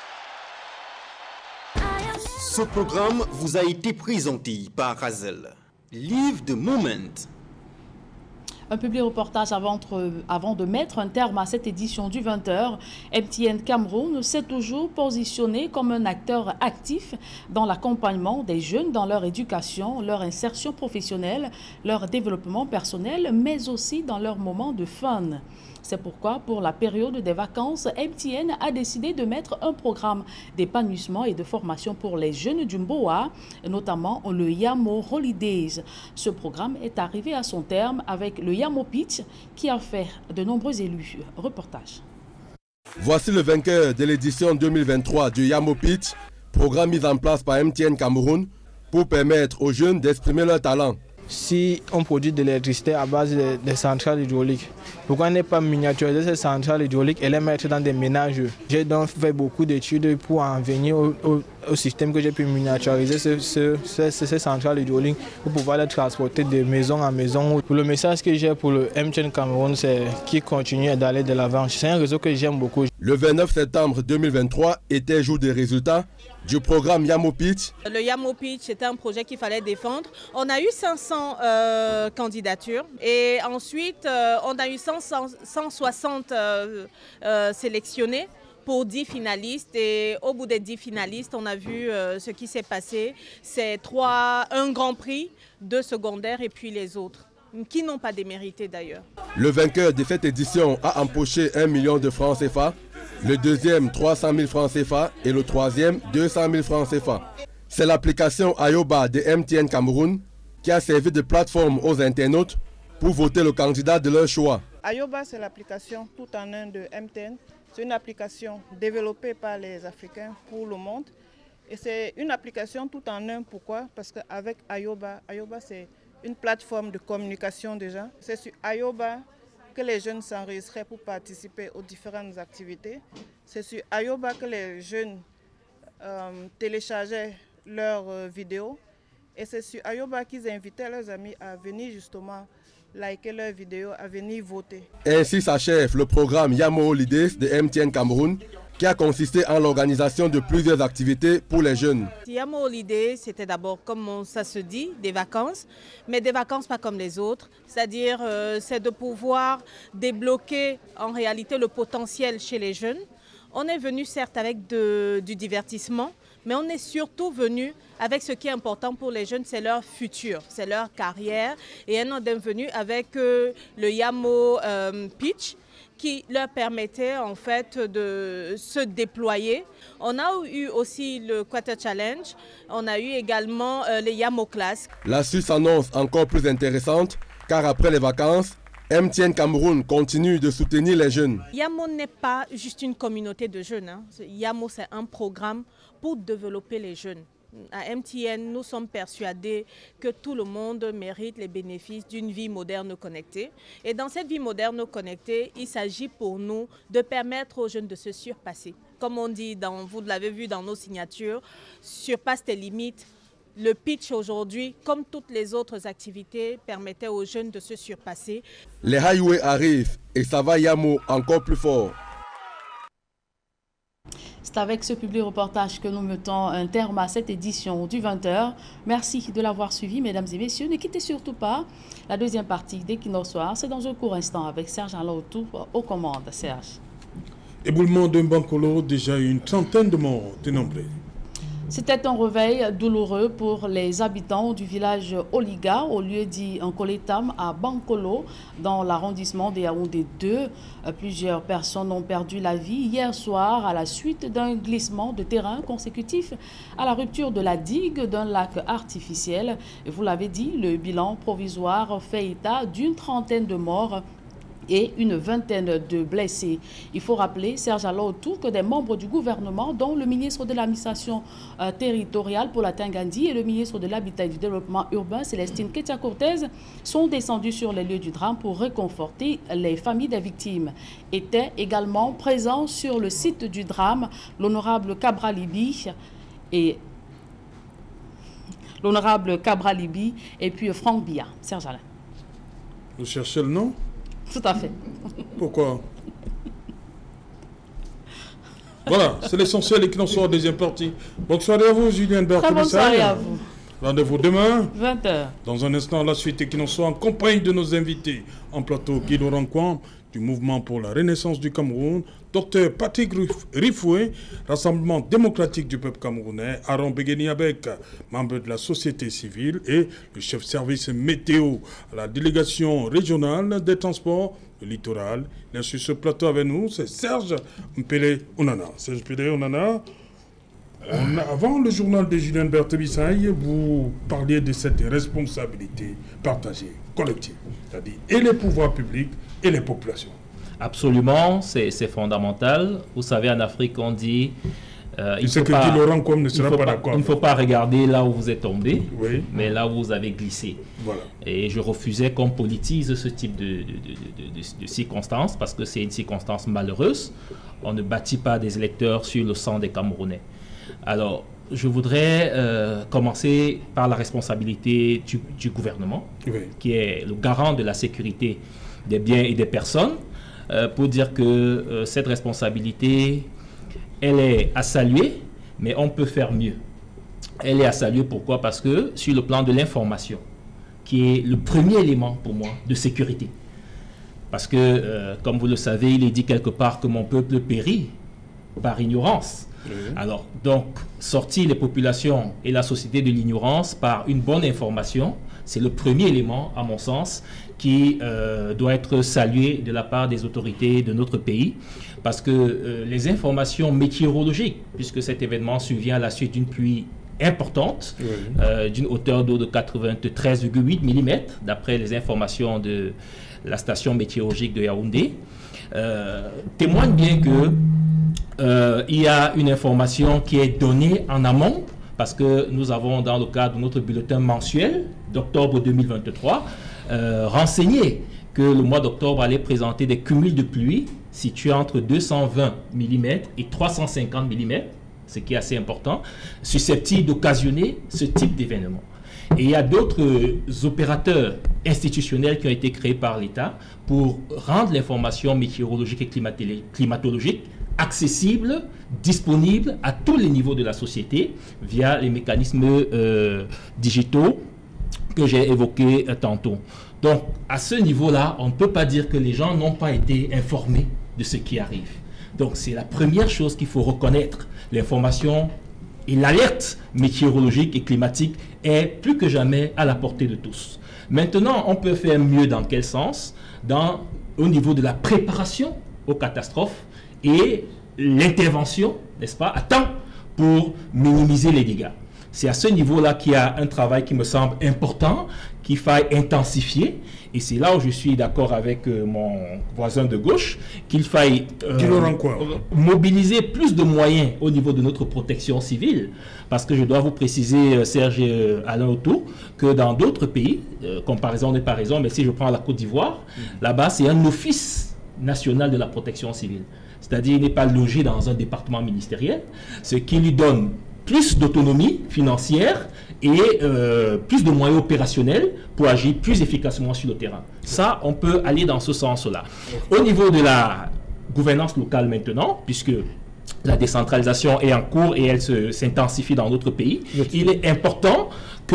Ce programme vous a été présenté par Razel. Live the moment. Un public reportage avant de mettre un terme à cette édition du 20h. MTN Cameroun s'est toujours positionné comme un acteur actif dans l'accompagnement des jeunes dans leur éducation, leur insertion professionnelle, leur développement personnel, mais aussi dans leurs moments de fun. C'est pourquoi, pour la période des vacances, MTN a décidé de mettre un programme d'épanouissement et de formation pour les jeunes du Mboa, notamment le Yamo Holidays. Ce programme est arrivé à son terme avec le Yamo Pitch qui a fait de nombreux élus. Reportage. Voici le vainqueur de l'édition 2023 du Yamo Pitch, programme mis en place par MTN Cameroun pour permettre aux jeunes d'exprimer leur talent. Si on produit de l'électricité à base des centrales hydrauliques, pourquoi ne pas miniaturiser ces centrales hydrauliques et les mettre dans des ménages? J'ai donc fait beaucoup d'études pour en venir au système que j'ai pu miniaturiser ces centrales hydrauliques pour pouvoir les transporter de maison en maison. Le message que j'ai pour le MTN Cameroun, c'est qu'il continue d'aller de l'avant. C'est un réseau que j'aime beaucoup. Le 29 septembre 2023 était jour des résultats du programme Yamo Pitch. Le Yamo Pitch, c'était un projet qu'il fallait défendre. On a eu 500 candidatures et ensuite on a eu 160 sélectionnés pour 10 finalistes. Et au bout des 10 finalistes, on a vu ce qui s'est passé. C'est un grand prix, 2 secondaires et puis les autres, qui n'ont pas démérité d'ailleurs. Le vainqueur de cette édition a empoché 1 million de francs CFA, le deuxième 300 000 francs CFA et le troisième 200 000 francs CFA. C'est l'application Ayoba de MTN Cameroun qui a servi de plateforme aux internautes pour voter le candidat de leur choix. Ayoba, c'est l'application tout en un de MTN. C'est une application développée par les Africains pour le monde. Et c'est une application tout en un. Pourquoi? Parce qu'avec Ayoba, c'est une plateforme de communication déjà. C'est sur Ayoba que les jeunes s'enregistraient pour participer aux différentes activités. C'est sur Ayoba que les jeunes téléchargeaient leurs vidéos. Et c'est sur Ayoba qu'ils invitaient leurs amis à venir justement liker leurs vidéos, à venir voter. Ainsi s'achève le programme Yamo Holidays de MTN Cameroun, qui a consisté en l'organisation de plusieurs activités pour les jeunes. Yamo Holidays, c'était d'abord, comme ça se dit, des vacances, mais des vacances pas comme les autres. C'est-à-dire, c'est de pouvoir débloquer en réalité le potentiel chez les jeunes. On est venu certes avec du divertissement, mais on est surtout venu avec ce qui est important pour les jeunes, c'est leur futur, c'est leur carrière. Et on est venu avec le Yamo Pitch, qui leur permettait en fait de se déployer. On a eu aussi le Quarter Challenge, on a eu également les Yamo Class. La suite s'annonce encore plus intéressante, car après les vacances, MTN Cameroun continue de soutenir les jeunes. Yamo n'est pas juste une communauté de jeunes. Hein. Yamo, c'est un programme pour développer les jeunes. À MTN, nous sommes persuadés que tout le monde mérite les bénéfices d'une vie moderne connectée. Et dans cette vie moderne connectée, il s'agit pour nous de permettre aux jeunes de se surpasser. Comme on dit, vous l'avez vu dans nos signatures, surpasse tes limites. Le pitch aujourd'hui, comme toutes les autres activités, permettait aux jeunes de se surpasser. Les highways arrivent et ça va Yamo encore plus fort. C'est avec ce public reportage que nous mettons un terme à cette édition du 20h. Merci de l'avoir suivi, mesdames et messieurs. Ne quittez surtout pas la deuxième partie d'Equinox Soir. C'est dans un court instant avec Serge Alaoutou aux commandes. Serge. Éboulement d'un Bankolo, déjà une trentaine de morts dénombrés. C'était un réveil douloureux pour les habitants du village Oliga, au lieu dit Nkoletam, à Bankolo, dans l'arrondissement de Yaoundé 2. Plusieurs personnes ont perdu la vie hier soir à la suite d'un glissement de terrain consécutif à la rupture de la digue d'un lac artificiel. Et vous l'avez dit, le bilan provisoire fait état d'une trentaine de morts et une vingtaine de blessés. Il faut rappeler, Serge Alaoutou, que des membres du gouvernement, dont le ministre de l'administration territoriale pour la Tangandi et le ministre de l'Habitat et du Développement urbain, Célestine Ketia-Cortez, sont descendus sur les lieux du drame pour réconforter les familles des victimes. Étaient également présents sur le site du drame l'honorable Cabralibi et puis Franck Bia. Serge Alain. Vous cherchez le nom? Tout à fait. Pourquoi? Voilà, c'est l'essentiel et qu'il en soit en deuxième partie. Bonne soirée à vous, Julien Berthe. Très bonne soirée à vous. Rendez-vous demain. 20h. Dans un instant, la suite et qu'il en soit en compagnie de nos invités. En plateau, Guido Rancoin, du Mouvement pour la Renaissance du Cameroun, Dr Patrick Rifoué, Rassemblement démocratique du peuple camerounais, Aaron Begeni-Abek, membre de la société civile, et le chef service météo à la délégation régionale des transports du littoral. Il est sur ce plateau avec nous, c'est Serge Mpele-Onana. Serge Mpele-Onana, avant le journal de Julien Berthe-Bissaï, vous parliez de cette responsabilité partagée, collective, c'est-à-dire et les pouvoirs publics et les populations. Absolument, c'est fondamental. Vous savez, en Afrique, on dit... il ne faut pas regarder là où vous êtes tombé, oui, mais là où vous avez glissé. Voilà. Et je refusais qu'on politise ce type de circonstances, parce que c'est une circonstance malheureuse. On ne bâtit pas des électeurs sur le sang des Camerounais. Alors, je voudrais commencer par la responsabilité du gouvernement, oui, qui est le garant de la sécurité des biens et des personnes, pour dire que cette responsabilité, elle est à saluer, mais on peut faire mieux. Elle est à saluer, pourquoi? Parce que sur le plan de l'information, qui est le premier élément pour moi de sécurité, parce que, comme vous le savez, il est dit quelque part que mon peuple périt par ignorance. Oui. Alors, donc, sortir les populations et la société de l'ignorance par une bonne information, c'est le premier élément, à mon sens, qui doit être salué de la part des autorités de notre pays, parce que les informations météorologiques, puisque cet événement survient à la suite d'une pluie importante, oui, d'une hauteur d'eau de 93,8 mm, d'après les informations de la station météorologique de Yaoundé, témoignent bien que il y a une information qui est donnée en amont, parce que nous avons, dans le cadre de notre bulletin mensuel d'octobre 2023, renseigné que le mois d'octobre allait présenter des cumuls de pluie situés entre 220 mm et 350 mm, ce qui est assez important, susceptible d'occasionner ce type d'événement. Et il y a d'autres opérateurs institutionnels qui ont été créés par l'État pour rendre l'information météorologique et climatologique accessible, disponible à tous les niveaux de la société via les mécanismes digitaux que j'ai évoqués tantôt. Donc, à ce niveau-là, on ne peut pas dire que les gens n'ont pas été informés de ce qui arrive. Donc, c'est la première chose qu'il faut reconnaître. L'information et l'alerte météorologique et climatique est plus que jamais à la portée de tous. Maintenant, on peut faire mieux dans quel sens? Au niveau de la préparation aux catastrophes et l'intervention, n'est-ce pas, à temps pour minimiser les dégâts. C'est à ce niveau-là qu'il y a un travail qui me semble important, qu'il faille intensifier. Et c'est là où je suis d'accord avec mon voisin de gauche, qu'il faille mobiliser plus de moyens au niveau de notre protection civile. Parce que je dois vous préciser, Serge Alain Auto, que dans d'autres pays, comparaison n'est pas raison, mais si je prends la Côte d'Ivoire, là-bas, c'est un office national de la protection civile. C'est-à-dire, il n'est pas logé dans un département ministériel, ce qui lui donne plus d'autonomie financière et plus de moyens opérationnels pour agir plus efficacement sur le terrain. Ça, on peut aller dans ce sens-là. Au niveau de la gouvernance locale maintenant, puisque la décentralisation est en cours et elle s'intensifie dans d'autres pays, il est important que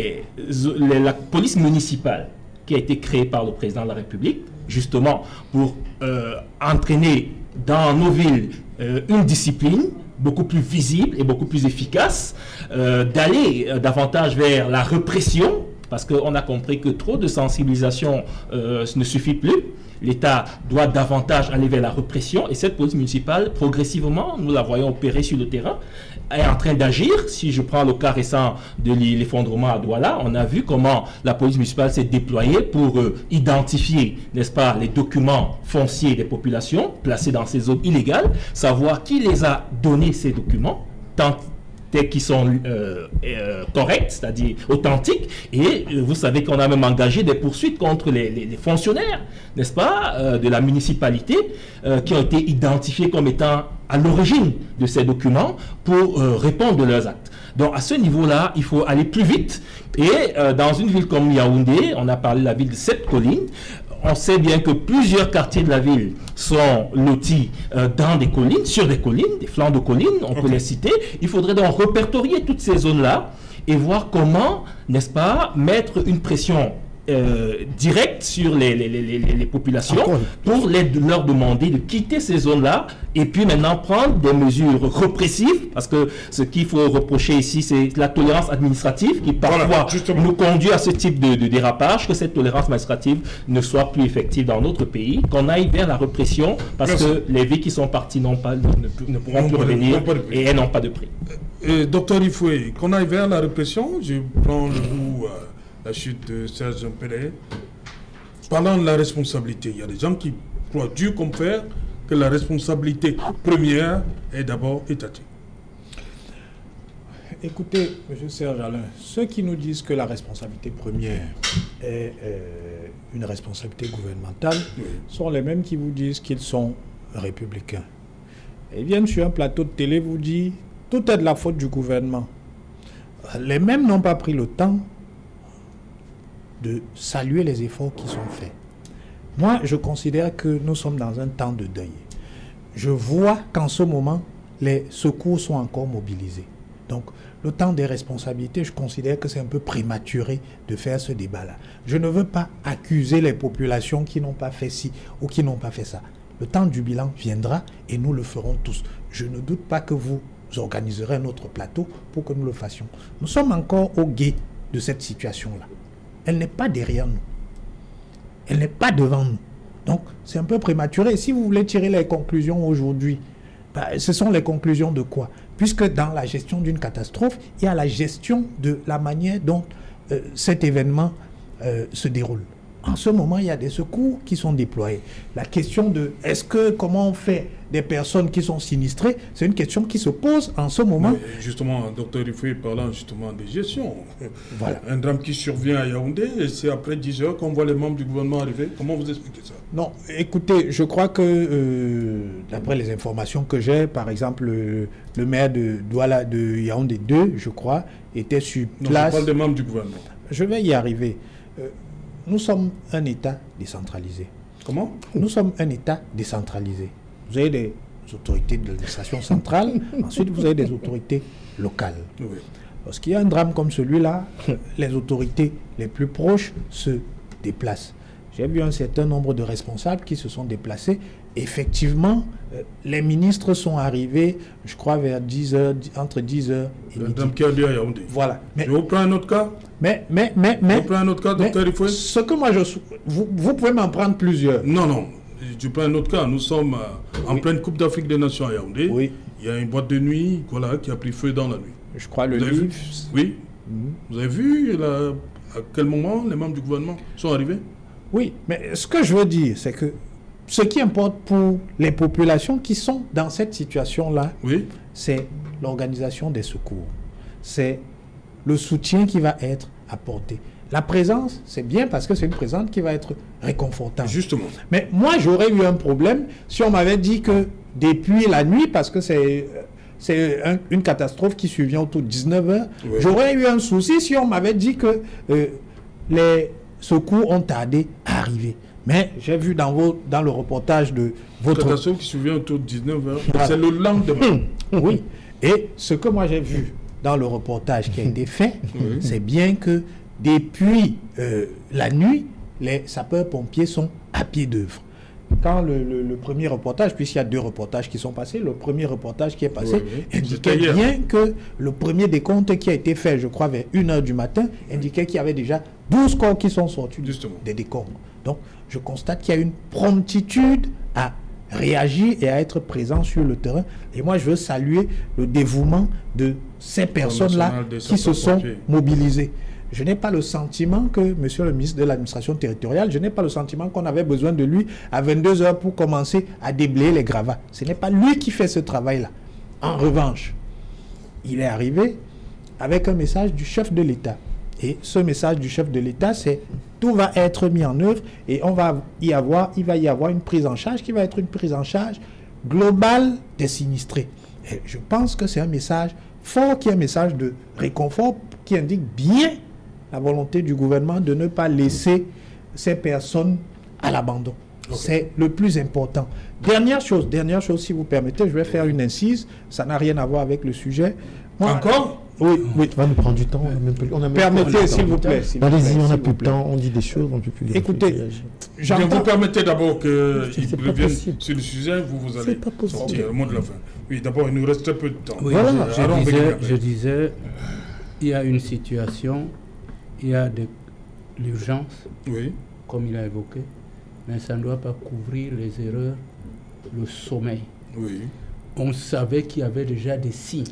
la police municipale qui a été créée par le président de la République, justement pour entraîner dans nos villes une discipline beaucoup plus visible et beaucoup plus efficace, d'aller davantage vers la répression, parce qu'on a compris que trop de sensibilisation ne suffit plus. L'État doit davantage aller vers la répression, et cette police municipale, progressivement, nous la voyons opérer sur le terrain, est en train d'agir. Si je prends le cas récent de l'effondrement à Douala, on a vu comment la police municipale s'est déployée pour identifier, n'est-ce pas, les documents fonciers des populations placés dans ces zones illégales, savoir qui les a donnés ces documents, tant qui sont corrects, c'est-à-dire authentiques, et vous savez qu'on a même engagé des poursuites contre les fonctionnaires, n'est-ce pas, de la municipalité, qui ont été identifiés comme étant à l'origine de ces documents pour répondre de leurs actes. Donc à ce niveau-là, il faut aller plus vite, et dans une ville comme Yaoundé, on a parlé de la ville de 7 collines, on sait bien que plusieurs quartiers de la ville sont lotis dans des collines, sur des collines, des flancs de collines, on peut les citer. Il faudrait donc répertorier toutes ces zones-là et voir comment, n'est-ce pas, mettre une pression directe sur les populations pour leur demander de quitter ces zones-là et puis maintenant prendre des mesures répressives, parce que ce qu'il faut reprocher ici, c'est la tolérance administrative qui parfois nous conduit à ce type de dérapage, que cette tolérance administrative ne soit plus effective dans notre pays, qu'on aille vers la répression, parce que les vies qui sont parties ne pourront plus revenir et elles n'ont pas de prix. Docteur Rifoué, qu'on aille vers la répression, je prends le bout la chute de Serge Mpele. Parlant de la responsabilité, il y a des gens qui croient dur comme fer que la responsabilité première est d'abord étatique. Écoutez, M. Serge Alain, ceux qui nous disent que la responsabilité première est une responsabilité gouvernementale sont les mêmes qui vous disent qu'ils sont républicains. Ils viennent sur un plateau de télé, vous disent tout est de la faute du gouvernement. Les mêmes n'ont pas pris le temps de saluer les efforts qui sont faits. Moi, je considère que nous sommes dans un temps de deuil. Je vois qu'en ce moment, les secours sont encore mobilisés. Donc, le temps des responsabilités, je considère que c'est un peu prématuré de faire ce débat-là. Je ne veux pas accuser les populations qui n'ont pas fait ci ou qui n'ont pas fait ça. Le temps du bilan viendra et nous le ferons tous. Je ne doute pas que vous organiserez un autre plateau pour que nous le fassions. Nous sommes encore au gué de cette situation-là. Elle n'est pas derrière nous. Elle n'est pas devant nous. Donc, c'est un peu prématuré. Si vous voulez tirer les conclusions aujourd'hui, ce sont les conclusions de quoi? Puisque dans la gestion d'une catastrophe, il y a la gestion de la manière dont cet événement se déroule. en ce moment, il y a des secours qui sont déployés. La question de comment on fait des personnes qui sont sinistrées, c'est une question qui se pose en ce moment. Mais justement, Dr Rifoué, parlant justement de gestion, voilà. Un drame qui survient à Yaoundé, et c'est après 10 heures qu'on voit les membres du gouvernement arriver. Comment vous expliquez ça? Non, écoutez, je crois que, d'après les informations que j'ai, par exemple, le maire de Douala de Yaoundé 2, je crois, était sur place. Non, je parle des membres du gouvernement. Je vais y arriver. Nous sommes un État décentralisé. Comment? Nous sommes un État décentralisé. Vous avez des autorités de l'administration centrale, ensuite vous avez des autorités locales. Oui. Lorsqu'il y a un drame comme celui-là, les autorités les plus proches se déplacent. J'ai vu un certain nombre de responsables qui se sont déplacés. Effectivement, les ministres sont arrivés, je crois, vers 10h, entre 10h et midi. Qui a lieu à Yaoundé. Voilà. Mais, je vous prends un autre cas. Je prends un autre cas, docteur Rifoué. Ce que moi vous pouvez m'en prendre plusieurs. Non. Je prends un autre cas. Nous sommes en pleine Coupe d'Afrique des Nations à Yaoundé. Oui. Il y a une boîte de nuit qui a pris feu dans la nuit. Je crois le livre. Oui. Vous avez vu à quel moment les membres du gouvernement sont arrivés? Oui, mais ce que je veux dire, c'est que ce qui importe pour les populations qui sont dans cette situation-là, c'est l'organisation des secours. C'est le soutien qui va être apporté. La présence, c'est bien parce que c'est une présence qui va être réconfortante. Justement. Mais moi, j'aurais eu un problème si on m'avait dit que depuis la nuit, parce que c'est une catastrophe qui survient autour de 19h, j'aurais eu un souci si on m'avait dit que les secours ont tardé à arriver. Mais j'ai vu dans le reportage de votre... Catastrophe qui survient autour de 19h, c'est le lendemain. Oui. Et ce que moi j'ai vu dans le reportage qui a été fait, c'est bien que depuis la nuit, les sapeurs-pompiers sont à pied d'œuvre. Quand le premier reportage, puisqu'il y a 2 reportages qui sont passés, le premier reportage qui est passé indiquait bien que le premier décompte qui a été fait, je crois, vers 1h du matin, indiquait qu'il y avait déjà 12 corps qui sont sortis des décombres. Donc, je constate qu'il y a une promptitude à réagir et à être présent sur le terrain. Et moi, je veux saluer le dévouement de ces personnes-là qui se sont mobilisées. Je n'ai pas le sentiment que, monsieur le ministre de l'administration territoriale, je n'ai pas le sentiment qu'on avait besoin de lui à 22h pour commencer à déblayer les gravats. Ce n'est pas lui qui fait ce travail-là. En revanche, il est arrivé avec un message du chef de l'État. Et ce message du chef de l'État, c'est tout va être mis en œuvre et il va y avoir une prise en charge qui va être une prise en charge globale des sinistrés. Et je pense que c'est un message fort, qui est un message de réconfort, qui indique bien la volonté du gouvernement de ne pas laisser ces personnes à l'abandon. C'est le plus important. Dernière chose, si vous permettez, je vais faire une incise, ça n'a rien à voir avec le sujet. Encore ? Oui. Ça va nous prendre du temps. Permettez, s'il vous plaît. Allez-y, on n'a plus de temps, on dit des choses, on ne peut plus les écoutez, vous permettez d'abord qu'il revienne sur le sujet, vous allez sortir le mot de la fin. Oui, d'abord, il nous reste très peu de temps. Oui, je disais, il y a une situation, il y a de l'urgence, comme il a évoqué, mais ça ne doit pas couvrir les erreurs, le sommeil. Oui. On savait qu'il y avait déjà des signes.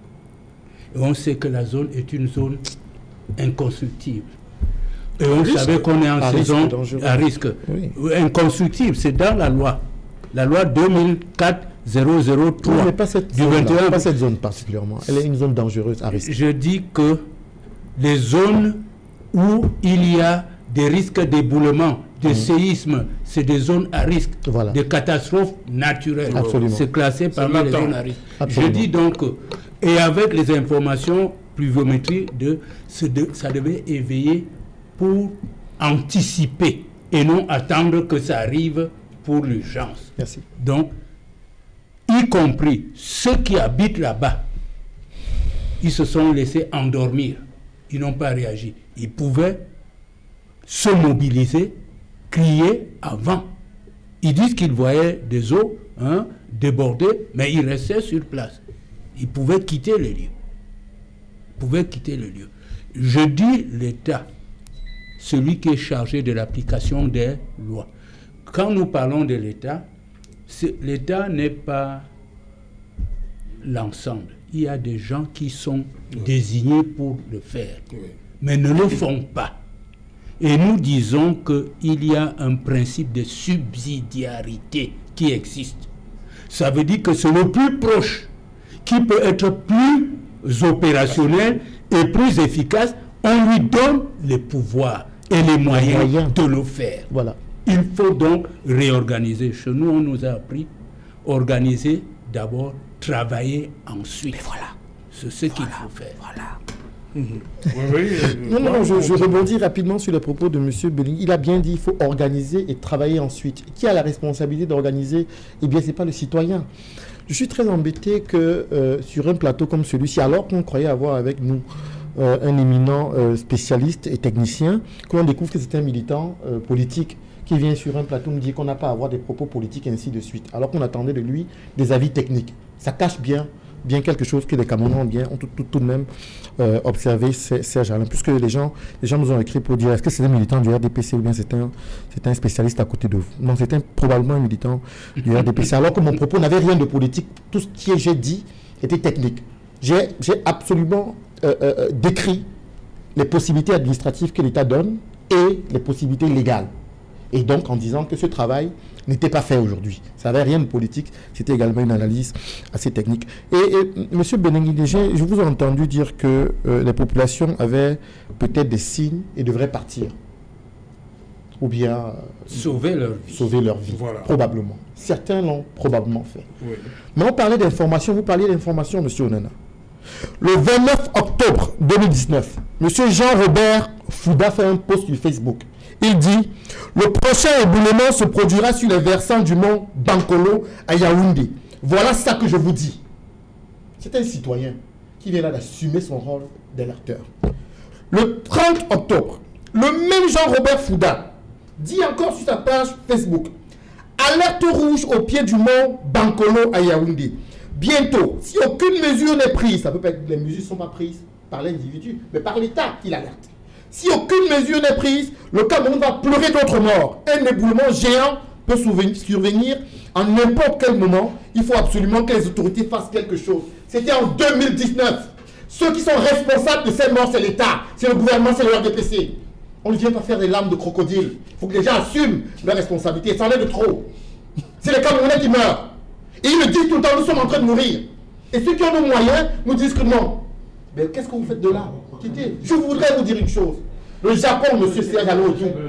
Et on sait que la zone est une zone inconstructible. Et on savait qu'on est en saison à risque. Inconstructible, c'est dans la loi. La loi 2004-003 du 21. Pas cette zone particulièrement. Elle est une zone dangereuse à risque. Je dis que les zones où il y a des risques d'éboulement, de séisme, c'est des zones à risque, de catastrophes naturelles. C'est classé parmi les zones à risque. Je dis donc, et avec les informations pluviométriques, ça devait éveiller pour anticiper et non attendre que ça arrive pour l'urgence. Merci. Donc, y compris ceux qui habitent là-bas, ils se sont laissés endormir. Ils n'ont pas réagi. Ils pouvaient se mobiliser, crier avant. Ils disent qu'ils voyaient des eaux déborder, mais ils restaient sur place. Ils pouvaient quitter le lieu. Je dis l'État, celui qui est chargé de l'application des lois. Quand nous parlons de l'État, l'État n'est pas l'ensemble. Il y a des gens qui sont désignés pour le faire, mais ne le font pas. Et nous disons qu'il y a un principe de subsidiarité qui existe. Ça veut dire que c'est le plus proche qui peut être plus opérationnel et plus efficace. On lui donne les pouvoirs et les moyens de le faire. Voilà. Il faut donc réorganiser. Chez nous, on nous a appris organiser d'abord, travailler ensuite. Voilà. C'est ce qu'il faut faire. Voilà. Je rebondis rapidement sur les propos de M. Belling. Il a bien dit qu'il faut organiser et travailler ensuite. Qui a la responsabilité d'organiser? Eh bien, ce n'est pas le citoyen. Je suis très embêté que sur un plateau comme celui-ci, alors qu'on croyait avoir avec nous un éminent spécialiste et technicien, qu'on découvre que c'est un militant politique qui vient sur un plateau nous dire qu'on n'a pas à avoir des propos politiques et ainsi de suite, alors qu'on attendait de lui des avis techniques. Ça cache bien quelque chose que les Camerounais ont tout de même observé, Serge Alain, puisque les gens nous ont écrit pour dire est-ce que c'est un militant du RDPC ou bien c'est un spécialiste à côté de vous. Non, c'était probablement un militant du RDPC, alors que mon propos n'avait rien de politique. Tout ce que j'ai dit était technique. J'ai absolument décrit les possibilités administratives que l'État donne et les possibilités légales. Et donc en disant que ce travail n'était pas fait aujourd'hui. Ça n'avait rien de politique, c'était également une analyse assez technique. Et M. Benengui, je vous ai entendu dire que les populations avaient peut-être des signes et devraient partir. Ou bien sauver leur vie. Voilà. Probablement. Certains l'ont probablement fait. Oui. Mais on parlait d'information, vous parliez d'information, M. Onana. Le 29 octobre 2019, M. Jean-Robert Fouda fait un post sur Facebook. Il dit « Le prochain éboulement se produira sur les versants du mont Bankolo à Yaoundé. Voilà ça que je vous dis. » C'est un citoyen qui vient là d'assumer son rôle d'alerteur. Le 30 octobre, le même Jean-Robert Fouda dit encore sur sa page Facebook « Alerte rouge au pied du mont Bankolo à Yaoundé. Bientôt, si aucune mesure n'est prise, ça peut pas être, les mesures ne sont pas prises par l'individu, mais par l'État qui l'alerte. Si aucune mesure n'est prise, le Cameroun va pleurer d'autres morts. Un éboulement géant peut survenir en n'importe quel moment. Il faut absolument que les autorités fassent quelque chose. C'était en 2019. Ceux qui sont responsables de ces morts, c'est l'État, c'est le gouvernement, c'est le RDPC. On ne vient pas faire des larmes de crocodile. Il faut que les gens assument leurs responsabilités. Ça en est de trop. C'est les Camerounais qui meurent. Et ils le disent tout le temps, nous sommes en train de mourir. Et ceux qui ont nos moyens nous disent que non. Mais qu'est-ce que vous faites de là? Je voudrais vous dire une chose. Le Japon, M. Serge Alain,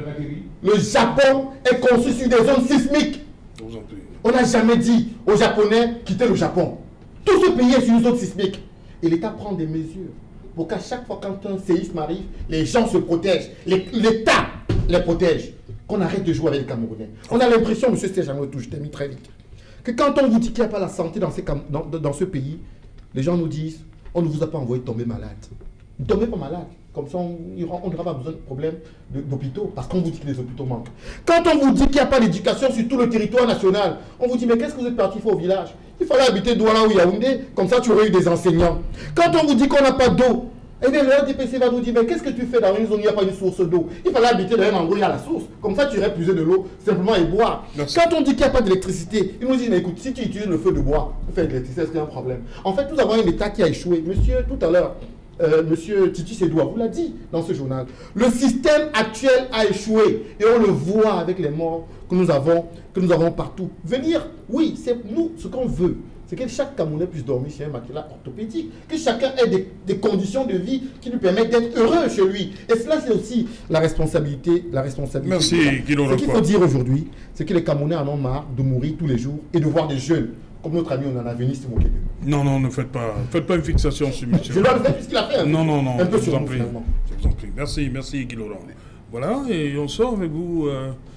le Japon est conçu sur des zones sismiques. On n'a jamais dit aux Japonais quittez le Japon. Tout ce pays est sur une zone sismique. Et l'État prend des mesures pour qu'à chaque fois quand un séisme arrive, les gens se protègent. L'État les protège. Qu'on arrête de jouer avec les Camerounais. On a l'impression, M. Serge Alain, je t'ai mis très vite, que quand on vous dit qu'il n'y a pas la santé dans ce pays, les gens nous disent on ne vous a pas envoyé tomber malade. Ne tombez pas malade. Comme ça, on n'aura pas besoin de problème d'hôpitaux, parce qu'on vous dit que les hôpitaux manquent. Quand on vous dit qu'il n'y a pas d'éducation sur tout le territoire national, on vous dit, mais qu'est-ce que vous êtes parti faire au village? Il fallait habiter Douala ou Yaoundé, comme ça tu aurais eu des enseignants. Quand on vous dit qu'on n'a pas d'eau, eh bien le RDPC va nous dire, mais qu'est-ce que tu fais dans une zone où il n'y a pas une source d'eau? Il fallait habiter dans un endroit où il y a la source, comme ça tu irais puiser de l'eau simplement et boire. Merci. Quand on dit qu'il n'y a pas d'électricité, ils nous disent, mais écoute, si tu utilises le feu de bois pour faire de l'électricité, est-ce qu'il y a un problème? En fait, nous avons un État qui a échoué. Monsieur, tout à l'heure, Monsieur Titi Sédoua vous l'a dit dans ce journal. Le système actuel a échoué et on le voit avec les morts que nous avons partout. Venir, oui, c'est nous, ce qu'on veut, c'est que chaque Camerounais puisse dormir chez un matelas orthopédique, que chacun ait des conditions de vie qui lui permettent d'être heureux chez lui. Et cela, c'est aussi la responsabilité. Merci, Guillaume. Ce qu'il faut dire aujourd'hui, c'est que les Camerounais en ont marre de mourir tous les jours et de voir des jeunes comme notre ami on en a venu se moquer de nous. Non, ne faites pas une fixation sur monsieur. Je dois le faire puisqu'il a fait un peu sur nous, finalement. Je vous en prie. Merci Guy Laurent. Voilà, et on sort avec vous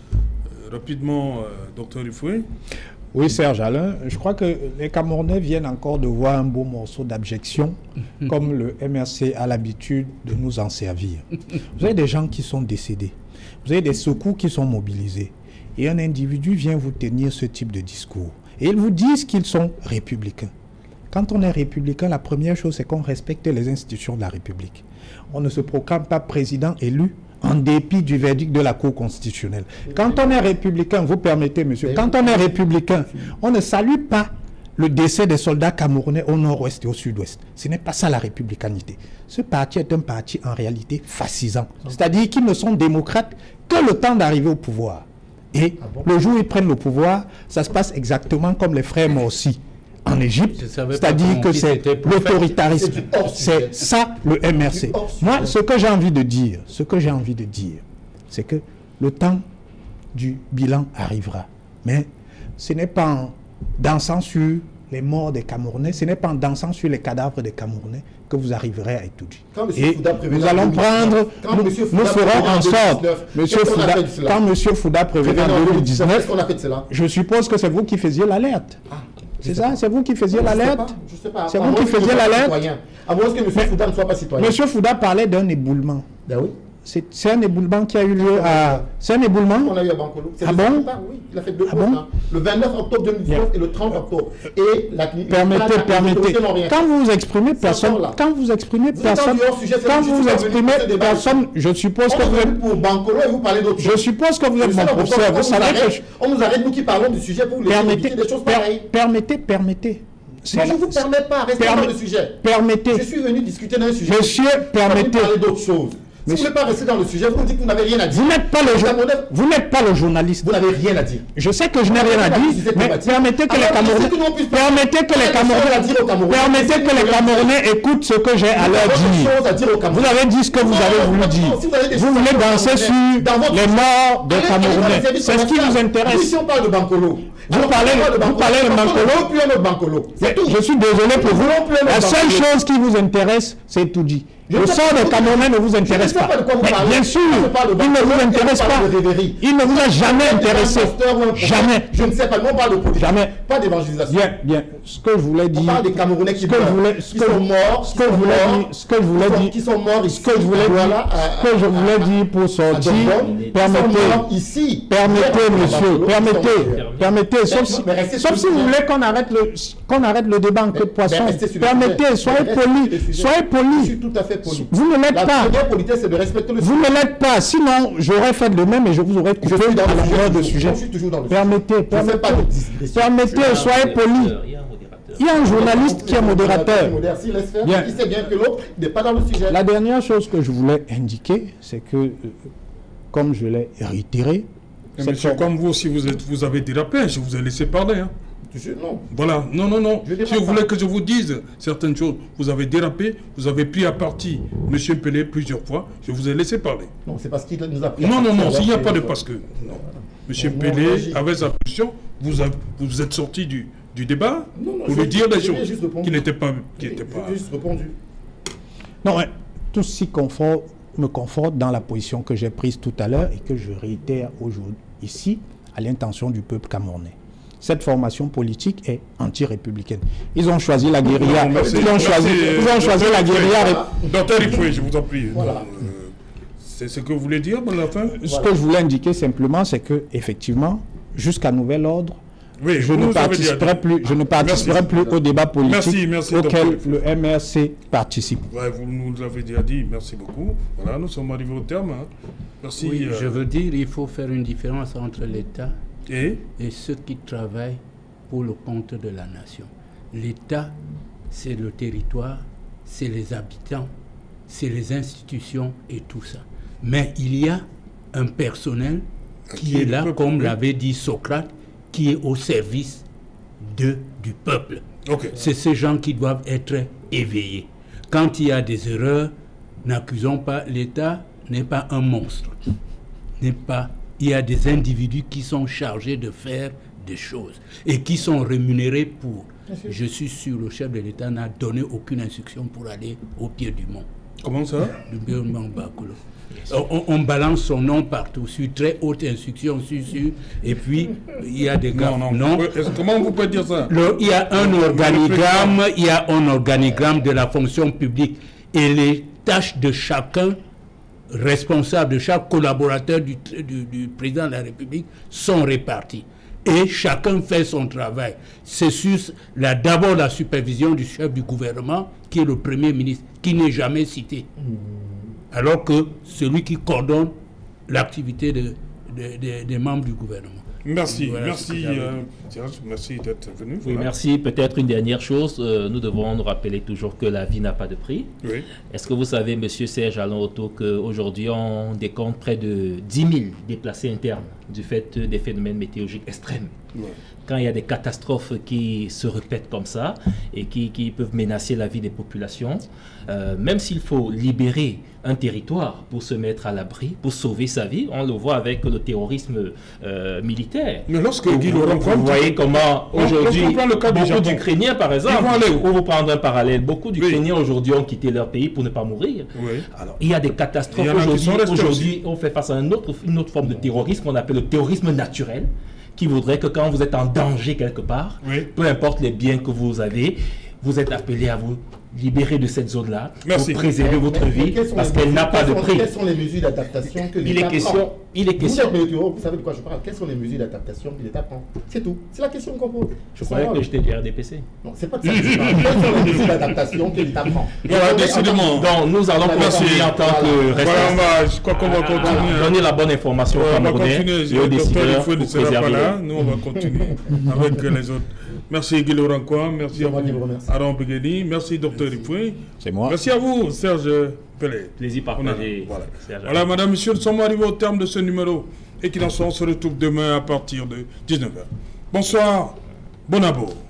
rapidement, Dr Rifoué. Oui, Serge Alain, je crois que les Camerounais viennent encore de voir un beau morceau d'abjection, comme le MRC a l'habitude de nous en servir. Vous avez des gens qui sont décédés, vous avez des secours qui sont mobilisés, et un individu vient vous tenir ce type de discours. Et ils vous disent qu'ils sont républicains. Quand on est républicain, la première chose, c'est qu'on respecte les institutions de la République. On ne se proclame pas président élu en dépit du verdict de la Cour constitutionnelle. Quand on est républicain, vous permettez, monsieur, quand on est républicain, on ne salue pas le décès des soldats camerounais au nord-ouest et au sud-ouest. Ce n'est pas ça la républicanité. Ce parti est un parti en réalité fascisant. C'est-à-dire qu'ils ne sont démocrates que le temps d'arriver au pouvoir. Et le jour où ils prennent le pouvoir, ça se passe exactement comme les frères Morsi en Égypte. C'est-à-dire que c'est l'autoritarisme. C'est ça le MRC. Moi, ce que j'ai envie de dire, c'est que le temps du bilan arrivera. Mais ce n'est pas en dansant sur les morts des Camerounais, ce n'est pas en dansant sur les cadavres des Camerounais que vous arriverez à Étoudi. Et nous allons prendre, nous ferons en sorte, quand M. Fouda prévenait en 2019, je suppose que c'est vous qui faisiez l'alerte. C'est ça, c'est vous qui faisiez l'alerte. C'est vous qui faisiez l'alerte. À moins que M. Fouda ne soit pas citoyen. M. Fouda parlait d'un éboulement. Ben oui. C'est un éboulement qui a eu lieu à... C'est un éboulement? On a eu à Bankolo. Ah bon? Oui, il a fait 2 fois. Le 29 octobre 2019 et le 30 octobre. Et permettez. Quand vous vous exprimez, personne... Je suppose que vous êtes... pour Bankolo et vous parlez d'autre chose. Je suppose que vous êtes mon professeur. Vous savez que... On nous arrête, nous qui parlons du sujet, pour vous laisser des choses pareilles. Permettez. Moi, je ne vous permets pas, restez dans le sujet. Permettez. Je suis venu discuter d'un sujet. Monsieur, permettez. Parler d'autre chose. Si vous ne voulez pas rester dans le sujet, vous dites que vous n'avez rien à dire. Vous n'êtes pas le journaliste. Vous n'avez rien à dire. Je sais que je n'ai rien à dire, mais permettez que les Camerounais écoutent ce que j'ai à leur dire. Vous avez dit ce que vous avez voulu dire. Vous voulez danser sur les morts des Camerounais. C'est ce qui vous intéresse. Si on parle de Bankolo, vous parlez de Bankolo. Je suis désolé pour vous. La seule chose qui vous intéresse, c'est tout dit. Le sort des Camerounais ne vous intéresse pas. Bien sûr, il ne vous intéresse pas. Il ne vous a jamais intéressé. Jamais. Je ne sais pas, on parle de politique. Jamais. Pas d'évangélisation. Bien. Ce que je voulais dire. On parle des Camerounais qui sont morts. Ce que je voulais dire. Qui sont morts. Ce que je voulais dire pour sortir. Permettez, monsieur. Permettez. Sauf si vous voulez qu'on arrête le débat en queue de poisson. Permettez, soyez polis. Je suis tout à fait poli. Vous ne l'êtes pas. La première politesse, c'est de respecter le sujet. Vous ne l'êtes pas. Sinon, j'aurais fait de même et je vous aurais coupé dans le sujet. Je suis toujours dans le sujet. Permettez, soyez polis. Il y a un journaliste qui est modérateur. Il sait bien que l'autre n'est pas dans le sujet. La dernière chose que je voulais indiquer, c'est que, comme je l'ai réitéré... Monsieur, comme vous aussi, vous avez dérapé, je vous ai laissé parler. Hein. Non. Voilà, non. Si vous voulez que je vous dise certaines choses, vous avez dérapé, vous avez pris à partie M. Pelé plusieurs fois, je vous ai laissé parler. Non, c'est parce qu'il nous a pris. Non, il n'y a pas de parce que. M. Pelé avait sa position, vous êtes sorti du débat pour lui dire des choses qui n'étaient pas. J'ai juste répondu. Non, tout ceci me conforte dans la position que j'ai prise tout à l'heure et que je réitère aujourd'hui ici à l'intention du peuple camerounais. Cette formation politique est anti-républicaine. Ils ont choisi la guérilla. Ils ont choisi la guérilla. Docteur Rifoué, je vous en prie. Voilà. C'est ce que vous voulez dire à la fin? Ce que je voulais indiquer simplement, c'est que effectivement, jusqu'à nouvel ordre, je ne participerai plus au débat politique auquel le MRC participe. Ouais, vous nous l'avez déjà dit, merci beaucoup. Voilà, nous sommes arrivés au terme. Hein. Merci. Oui, je veux dire, il faut faire une différence entre l'État et ceux qui travaillent pour le compte de la nation. L'État, c'est le territoire, c'est les habitants, c'est les institutions et tout ça. Mais il y a un personnel qui est là, comme l'avait dit Socrate, qui est au service du peuple. Okay. C'est ces gens qui doivent être éveillés. Quand il y a des erreurs, n'accusons pas l'État, n'est pas un monstre. Il y a des individus qui sont chargés de faire des choses et qui sont rémunérés pour. Je suis sûr, le chef de l'État n'a donné aucune instruction pour aller au pied du mont. Comment ça? On balance son nom partout, sur très haute instruction, et puis il y a des gars. Non. Comment vous pouvez dire ça? Il y a un organigramme de la fonction publique et les tâches de chacun responsable, de chaque collaborateur du président de la République sont réparties. Et chacun fait son travail. C'est d'abord la supervision du chef du gouvernement, qui est le Premier ministre, qui n'est jamais cité. Alors que celui qui coordonne l'activité des membres du gouvernement. Merci, voilà, merci d'être venu. Oui, voilà. Merci. Peut-être une dernière chose, nous devons nous rappeler toujours que la vie n'a pas de prix. Oui. Est-ce que vous savez, monsieur Serge Alain Otto, qu'aujourd'hui on décompte près de 10 000 déplacés internes du fait des phénomènes météorologiques extrêmes? Ouais. Quand il y a des catastrophes qui se répètent comme ça et qui peuvent menacer la vie des populations, même s'il faut libérer un territoire pour se mettre à l'abri, pour sauver sa vie, on le voit avec le terrorisme militaire. Mais lorsque Guy Laurent vous voyez comment aujourd'hui, beaucoup d'Ukrainiens par exemple, pour vous prendre un parallèle, beaucoup d'Ukrainiens aujourd'hui ont quitté leur pays pour ne pas mourir. Oui. Alors il y a des catastrophes aujourd'hui, on fait face à une autre forme de terrorisme qu'on appelle le terrorisme naturel, qui voudrait que quand vous êtes en danger quelque part, peu importe les biens que vous avez, vous êtes appelé à vous libérer de cette zone-là, pour préserver votre vie, parce qu'elle n'a pas de prix. Quelles sont les mesures d'adaptation que l'État prend? Vous savez de quoi je parle? Quelles sont les mesures d'adaptation que l'État prend? C'est tout. C'est la question qu'on pose. Je croyais que j'étais du RDPC. Non, c'est pas de ça. Quelles sont les mesures d'adaptation que l'État prend? Voilà, décidément. Donc, nous allons continuer en tant que responsable. Je crois qu'on va continuer. Donner la bonne information aux Camerounais et aux décideurs pour préserver. Nous, on va continuer avec les autres. Merci Guy Laurent Kouam, merci à vous, Aaron Begedi, merci Dr Rifoué. C'est moi. Merci à vous, Serge Pelé. Plaisir partagé. Voilà, madame, monsieur, nous sommes arrivés au terme de ce numéro. Et qui dans on se retrouve demain à partir de 19h. Bonsoir, bon abord.